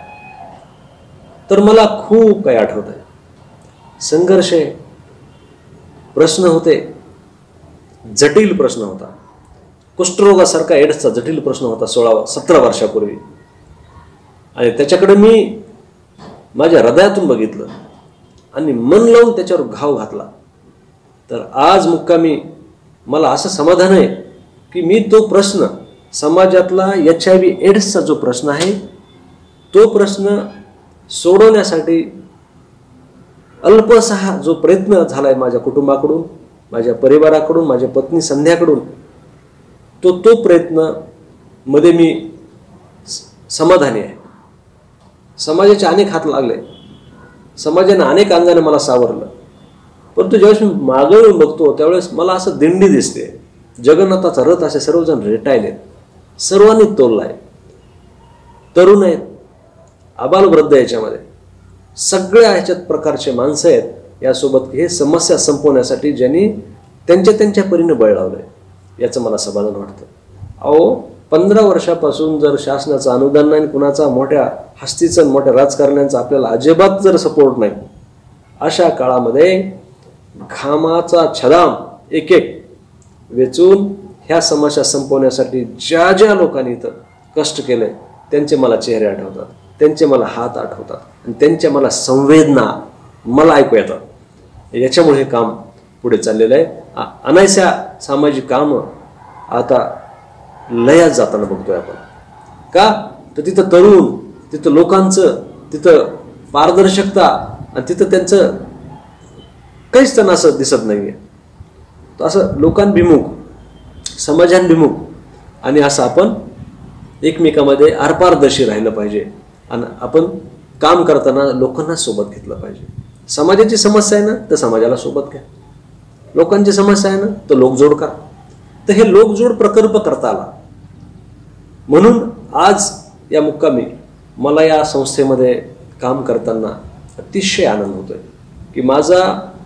तर मला खूप काही आठवत आहे. संघर्ष आहे, प्रश्न होते, जटिल प्रश्न होता. कुष्ठरोगासारखा एड्सचा जटिल प्रश्न होता सोळा सतरा वर्षापूर्वी. आणि त्याच्याकडे मी माझ्या हृदयातून बघितलं आणि मन लावून त्याच्यावर घाव घातला. तर आज मुक्कामी मला असं समाधान आहे की मी तो प्रश्न समाजातला एच आय व्ही एड्सचा जो प्रश्न आहे तो प्रश्न सोडवण्यासाठी अल्पसा जो प्रयत्न झालाय माझ्या कुटुंबाकडून, माझ्या परिवाराकडून, माझ्या पत्नी संध्याकडून, तो तो प्रयत्न मध्ये मी समाधानी आहे. समाजाचे अनेक हात लागले, समाजाने अनेक अंगाने मला सावरलं, परंतु ज्यावेळेस मी मागवून बघतो त्यावेळेस मला असं दिंडी दिसते. जगन्नाथाचा रथ असे सर्वजण रेटायलेत, सर्वांनी तोललाय. तरुण आहेत, आबालवृद्ध याच्यामध्ये सगळ्या ह्याच्यात प्रकारचे माणसं आहेत यासोबत. हे समस्या संपवण्यासाठी ज्यांनी त्यांच्या त्यांच्या परीने बळ लावलंय याचं मला समाधान वाटतं. अहो, पंधरा वर्षापासून जर शासनाचं अनुदान नाही, कुणाचा मोठ्या हस्तीचं मोठ्या राजकारण्यांचा आपल्याला अजिबात जर सपोर्ट नाही, अशा काळामध्ये घामाचा छदाम एक एक वेचून ह्या समस्या संपवण्यासाठी ज्या ज्या लोकांनी इथं कष्ट केले त्यांचे मला चेहरे आठवतात, त्यांचे मला हात आठवतात आणि त्यांच्या मला संवेदना मला ऐकू येतात. याच्यामुळे हे काम पुढे चाललेलं आहे. अनायशा सामाजिक कामं आता लयात जाताना बघतोय आपण. का तर तिथं तरुण, तिथं लोकांचं, तिथं पारदर्शकता आणि तिथं त्यांचं काहीच त्यांना असं दिसत नाही आहे. तर असं लोकांभिमुख, समाजांभिमुख आणि असं आपण एकमेकांमध्ये आरपारदर्शी राहिलं पाहिजे. आणि आपण काम करताना लोकांना सोबत घेतलं पाहिजे. समाजाची समस्या आहे ना तर समाजाला सोबत घ्या, लोकांची समस्या आहे ना तर लोकजोड करा. तर हे लोकजोड प्रकल्प करता आला म्हणून आज या मुक्कामी मला या संस्थेमध्ये काम करताना अतिशय आनंद होतोय की माझा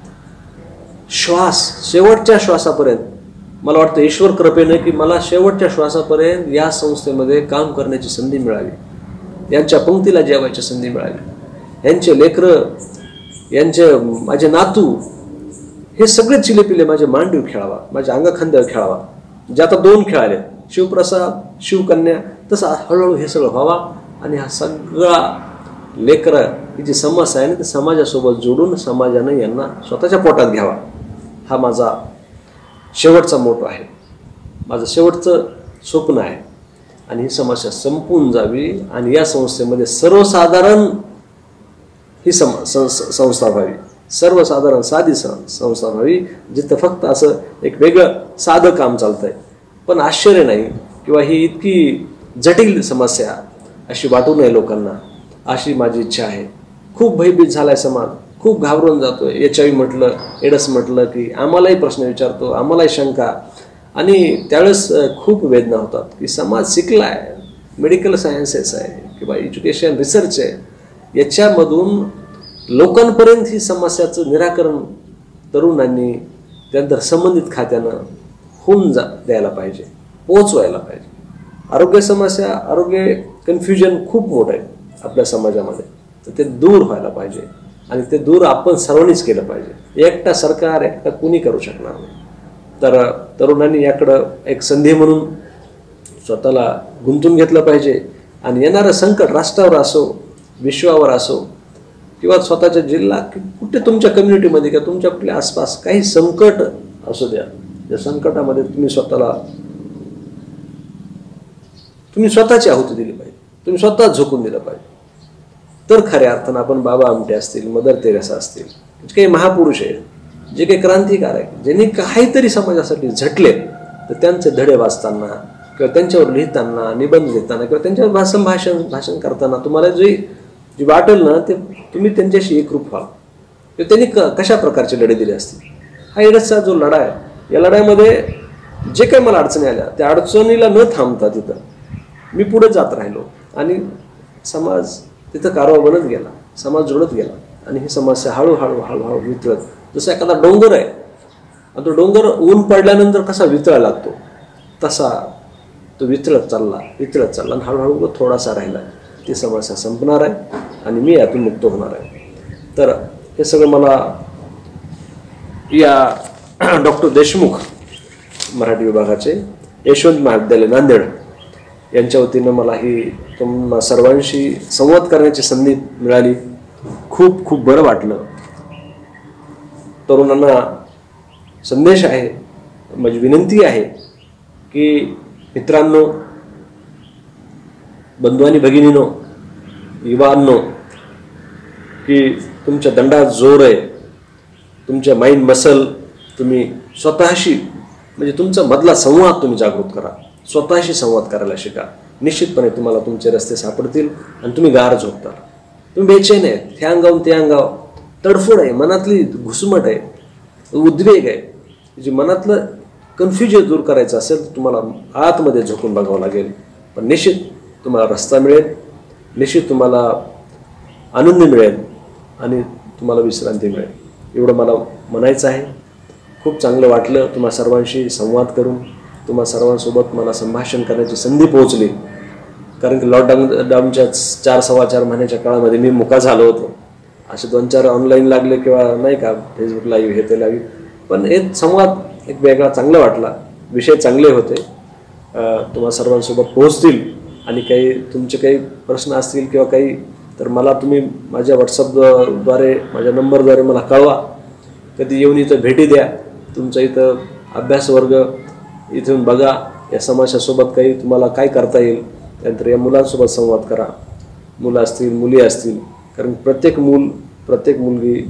श्वास शेवटच्या श्वासापर्यंत मला वाटतं ईश्वर कृपेने की मला शेवटच्या श्वासापर्यंत या संस्थेमध्ये काम करण्याची संधी मिळाली, यांच्या पंक्तीला जेवायची संधी मिळाली. यांचे लेकरं, यांचे माझे नातू हे सगळे चिलेपिले माझे मांडीव खेळावा, माझ्या अंगखांद्यावर खेळावा. जे आता दोन खेळाले शिवप्रसाद शिवकन्या, तसं हळूहळू हे सगळं व्हावा. आणि हा सगळा लेकरं ही जी समस्या आहे ना ते समाजासोबत जोडून समाजानं यांना स्वतःच्या पोटात घ्यावा, हा माझा शेवटचा मोठो आहे, माझं शेवटचं स्वप्न आहे. आणि ही समस्या संपून जावी आणि या संस्थेमध्ये सर्वसाधारण ही सम संस्था व्हावी, सर्वसाधारण साधी संस्था व्हावी, जिथं फक्त असं एक वेगळं साधं काम चालतंय. पण आश्चर्य नाही किंवा ही इतकी जटिल समस्या अशी वाटू नये लोकांना, अशी माझी इच्छा आहे. खूप भयभीत झालाय समाज, खूप घाबरून जातोय. एच आय व्ही म्हटलं, एडस म्हटलं की आम्हालाही प्रश्न विचारतो, आम्हालाही शंका. आणि त्यावेळेस खूप वेदना होतात की समाज शिकलाय, मेडिकल सायन्सेस आहे किंवा एज्युकेशन रिसर्च आहे, याच्यामधून लोकांपर्यंत ही समस्याचं निराकरण तरुणांनी त्यानंतर संबंधित खात्यानं होऊन जा द्यायला पाहिजे, पोचवायला पाहिजे. आरोग्य समस्या, आरोग्य कन्फ्युजन खूप मोठं आहे आपल्या समाजामध्ये, तर ते दूर व्हायला पाहिजे. आणि ते दूर आपण सर्वांनीच केलं पाहिजे. एकटा सरकार, एकटा कुणी करू शकणार नाही. तर तरुणांनी याकडं एक संधी म्हणून स्वतःला गुंतून घेतलं पाहिजे. आणि येणारं संकट राष्ट्रावर असो, विश्वावर असो किंवा स्वतःच्या जिल्हा कुठे तुमच्या कम्युनिटीमध्ये किंवा तुमच्या कुठल्या आसपास काही संकट असू द्या, त्या संकटामध्ये तुम्ही स्वतःला तुम्ही स्वतःची आहुती दिली पाहिजे, तुम्ही स्वतः झोकून दिलं पाहिजे. तर खऱ्या अर्थानं आपण बाबा आमटे असतील, मदर तेरेसा असतील, जे काही महापुरुष आहेत, जे काही क्रांतिकार आहेत, ज्यांनी काहीतरी समाजासाठी झटले, तर त्यांचे धडे वाचताना किंवा त्यांच्यावर लिहिताना, निबंध लिहिताना किंवा त्यांच्यावर भाषण भाषण भाषण करताना तुम्हाला जी जी वाटेल ना ते तुम्ही त्यांच्याशी एकरूप व्हाल. किंवा त्यांनी क कशा प्रकारचे लढे दिले असतील. हा एडसचा जो लढा आहे, या लढ्यामध्ये जे काही मला अडचणी आल्या त्या अडचणीला न थांबता तिथं मी पुढे जात राहिलो आणि समाज तिथं कारवा बनत गेला, समाज जोडत गेला. आणि ही समस्या हळूहळू हळूहळू वितळत, जसं एखादा डोंगर आहे आणि तो डोंगर ऊन पडल्यानंतर कसा वितळा लागतो तसा तो वितळत चालला वितळत चालला आणि हळूहळू थोडासा राहिला. ती समस्या संपणार आहे आणि मी यातून मुक्त होणार आहे. तर हे सगळं मला या डॉक्टर देशमुख मराठी विभागाचे यशवंत महाविद्यालय नांदेड यांच्या वतीनं मला ही तुम्हा सर्वांशी संवाद करण्याची संधी मिळाली. खूप खूप बरं वाटलं. तरुणांना संदेश आहे, माझी विनंती आहे की मित्रांनो, बंधू आणि भगिनीनो, युवांनो, की तुमच्या दंडात जोर आहे, तुमच्या माइंड मसल तुम्ही स्वतःशी म्हणजे तुमचा मधला संवाद तुम्ही जागृत करा, स्वतःशी संवाद करायला शिका. निश्चितपणे तुम्हाला तुमचे रस्ते सापडतील आणि तुम्ही गार झोपता. तुम्ही बेचैन आहे, हे अंगावून ते अंगाव तडफोड आहे, मनातली घुसमट आहे, उद्वेग आहे. जे मनातलं कन्फ्युजन दूर करायचं असेल तर तुम्हाला आतमध्ये झोकून बघावं लागेल. पण निश्चित तुम्हाला रस्ता मिळेल, निश्चित तुम्हाला आनंद मिळेल आणि तुम्हाला विश्रांती मिळेल. एवढं मला म्हणायचं आहे. खूप चांगलं वाटलं तुम्हा सर्वांशी संवाद करून. तुम्हा सर्वांसोबत मला संभाषण करण्याची संधी पोहोचली, कारण की लॉकडाऊन डाऊनच्या चार सव्वा चार महिन्याच्या काळामध्ये मी मुका झालो होतो. असे दोन चार ऑनलाईन लागले किंवा नाही का फेसबुक लाईव्ह हे ते लाईव्ह, पण एक संवाद एक वेगळा चांगला वाटला. विषय चांगले होते, तुम्हा सर्वांसोबत पोहोचतील. आणि काही तुमचे काही प्रश्न असतील किंवा काही तर मला तुम्ही माझ्या व्हॉट्सअपद्वारे माझ्या नंबरद्वारे मला कळवा. कधी येऊन इथं भेटी द्या, तुमचं इथं अभ्यास वर्ग इथून बघा. या समाजासोबत काही तुम्हाला काय करता येईल, त्यानंतर या मुलांसोबत संवाद करा. मुलं असतील, मुली असतील, कारण प्रत्येक मूल प्रत्येक मुलगी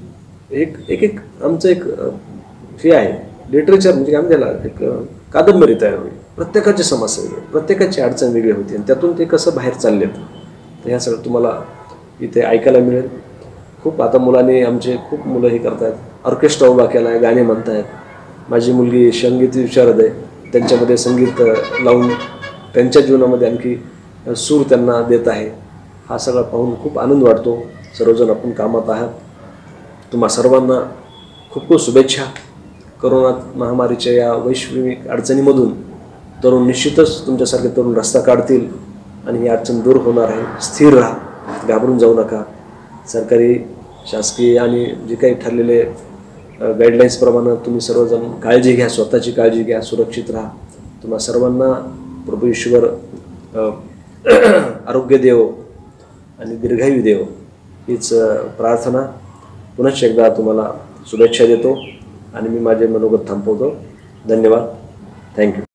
एक एक एक आमचं एक अ, हे आहे लिटरेचर, म्हणजे काय म्हणतात त्याला, एक अ, कादंबरी तयार होईल. प्रत्येकाची समस्या वेगळी, प्रत्येकाची अडचण वेगळी होती आणि त्यातून ते कसं बाहेर चाललेत, तर ह्या सगळं तुम्हाला इथे ऐकायला मिळेल. खूप आता मुलांनी, आमचे खूप मुलं हे करतायत, ऑर्केस्ट्रा उभा केला आहे, गाणे म्हणतायत. माझी मुलगी संगीत विशारद आहे, त्यांच्यामध्ये संगीत अ, लावून त्यांच्या जीवनामध्ये आणखी अ, सूर त्यांना देत आहे. हा सगळा पाहून खूप आनंद वाटतो. सर्वजण आपण कामात आहात. तुम्हा सर्वांना खूप खूप शुभेच्छा. करोना महामारीच्या या वैश्विक अडचणीमधून तरुण निश्चितच तुमच्यासारखे तरुण रस्ता काढतील आणि ही अडचण दूर होणार आहे. स्थिर राहा, घाबरून जाऊ नका. सरकारी, शासकीय आणि जे काही ठरलेले गाईडलाईन्सप्रमाणे तुम्ही सर्वजण काळजी घ्या, स्वतःची काळजी घ्या, सुरक्षित राहा. तुम्हा सर्वांना प्रभू ईश्वर अ, आरोग्य देव आणि दीर्घायू देव हीच अ, प्रार्थना. पुनश्च एकदा तुम्हाला शुभेच्छा देतो आणि मी माझे मनोगत थांबवतो. धन्यवाद. थँक्यू.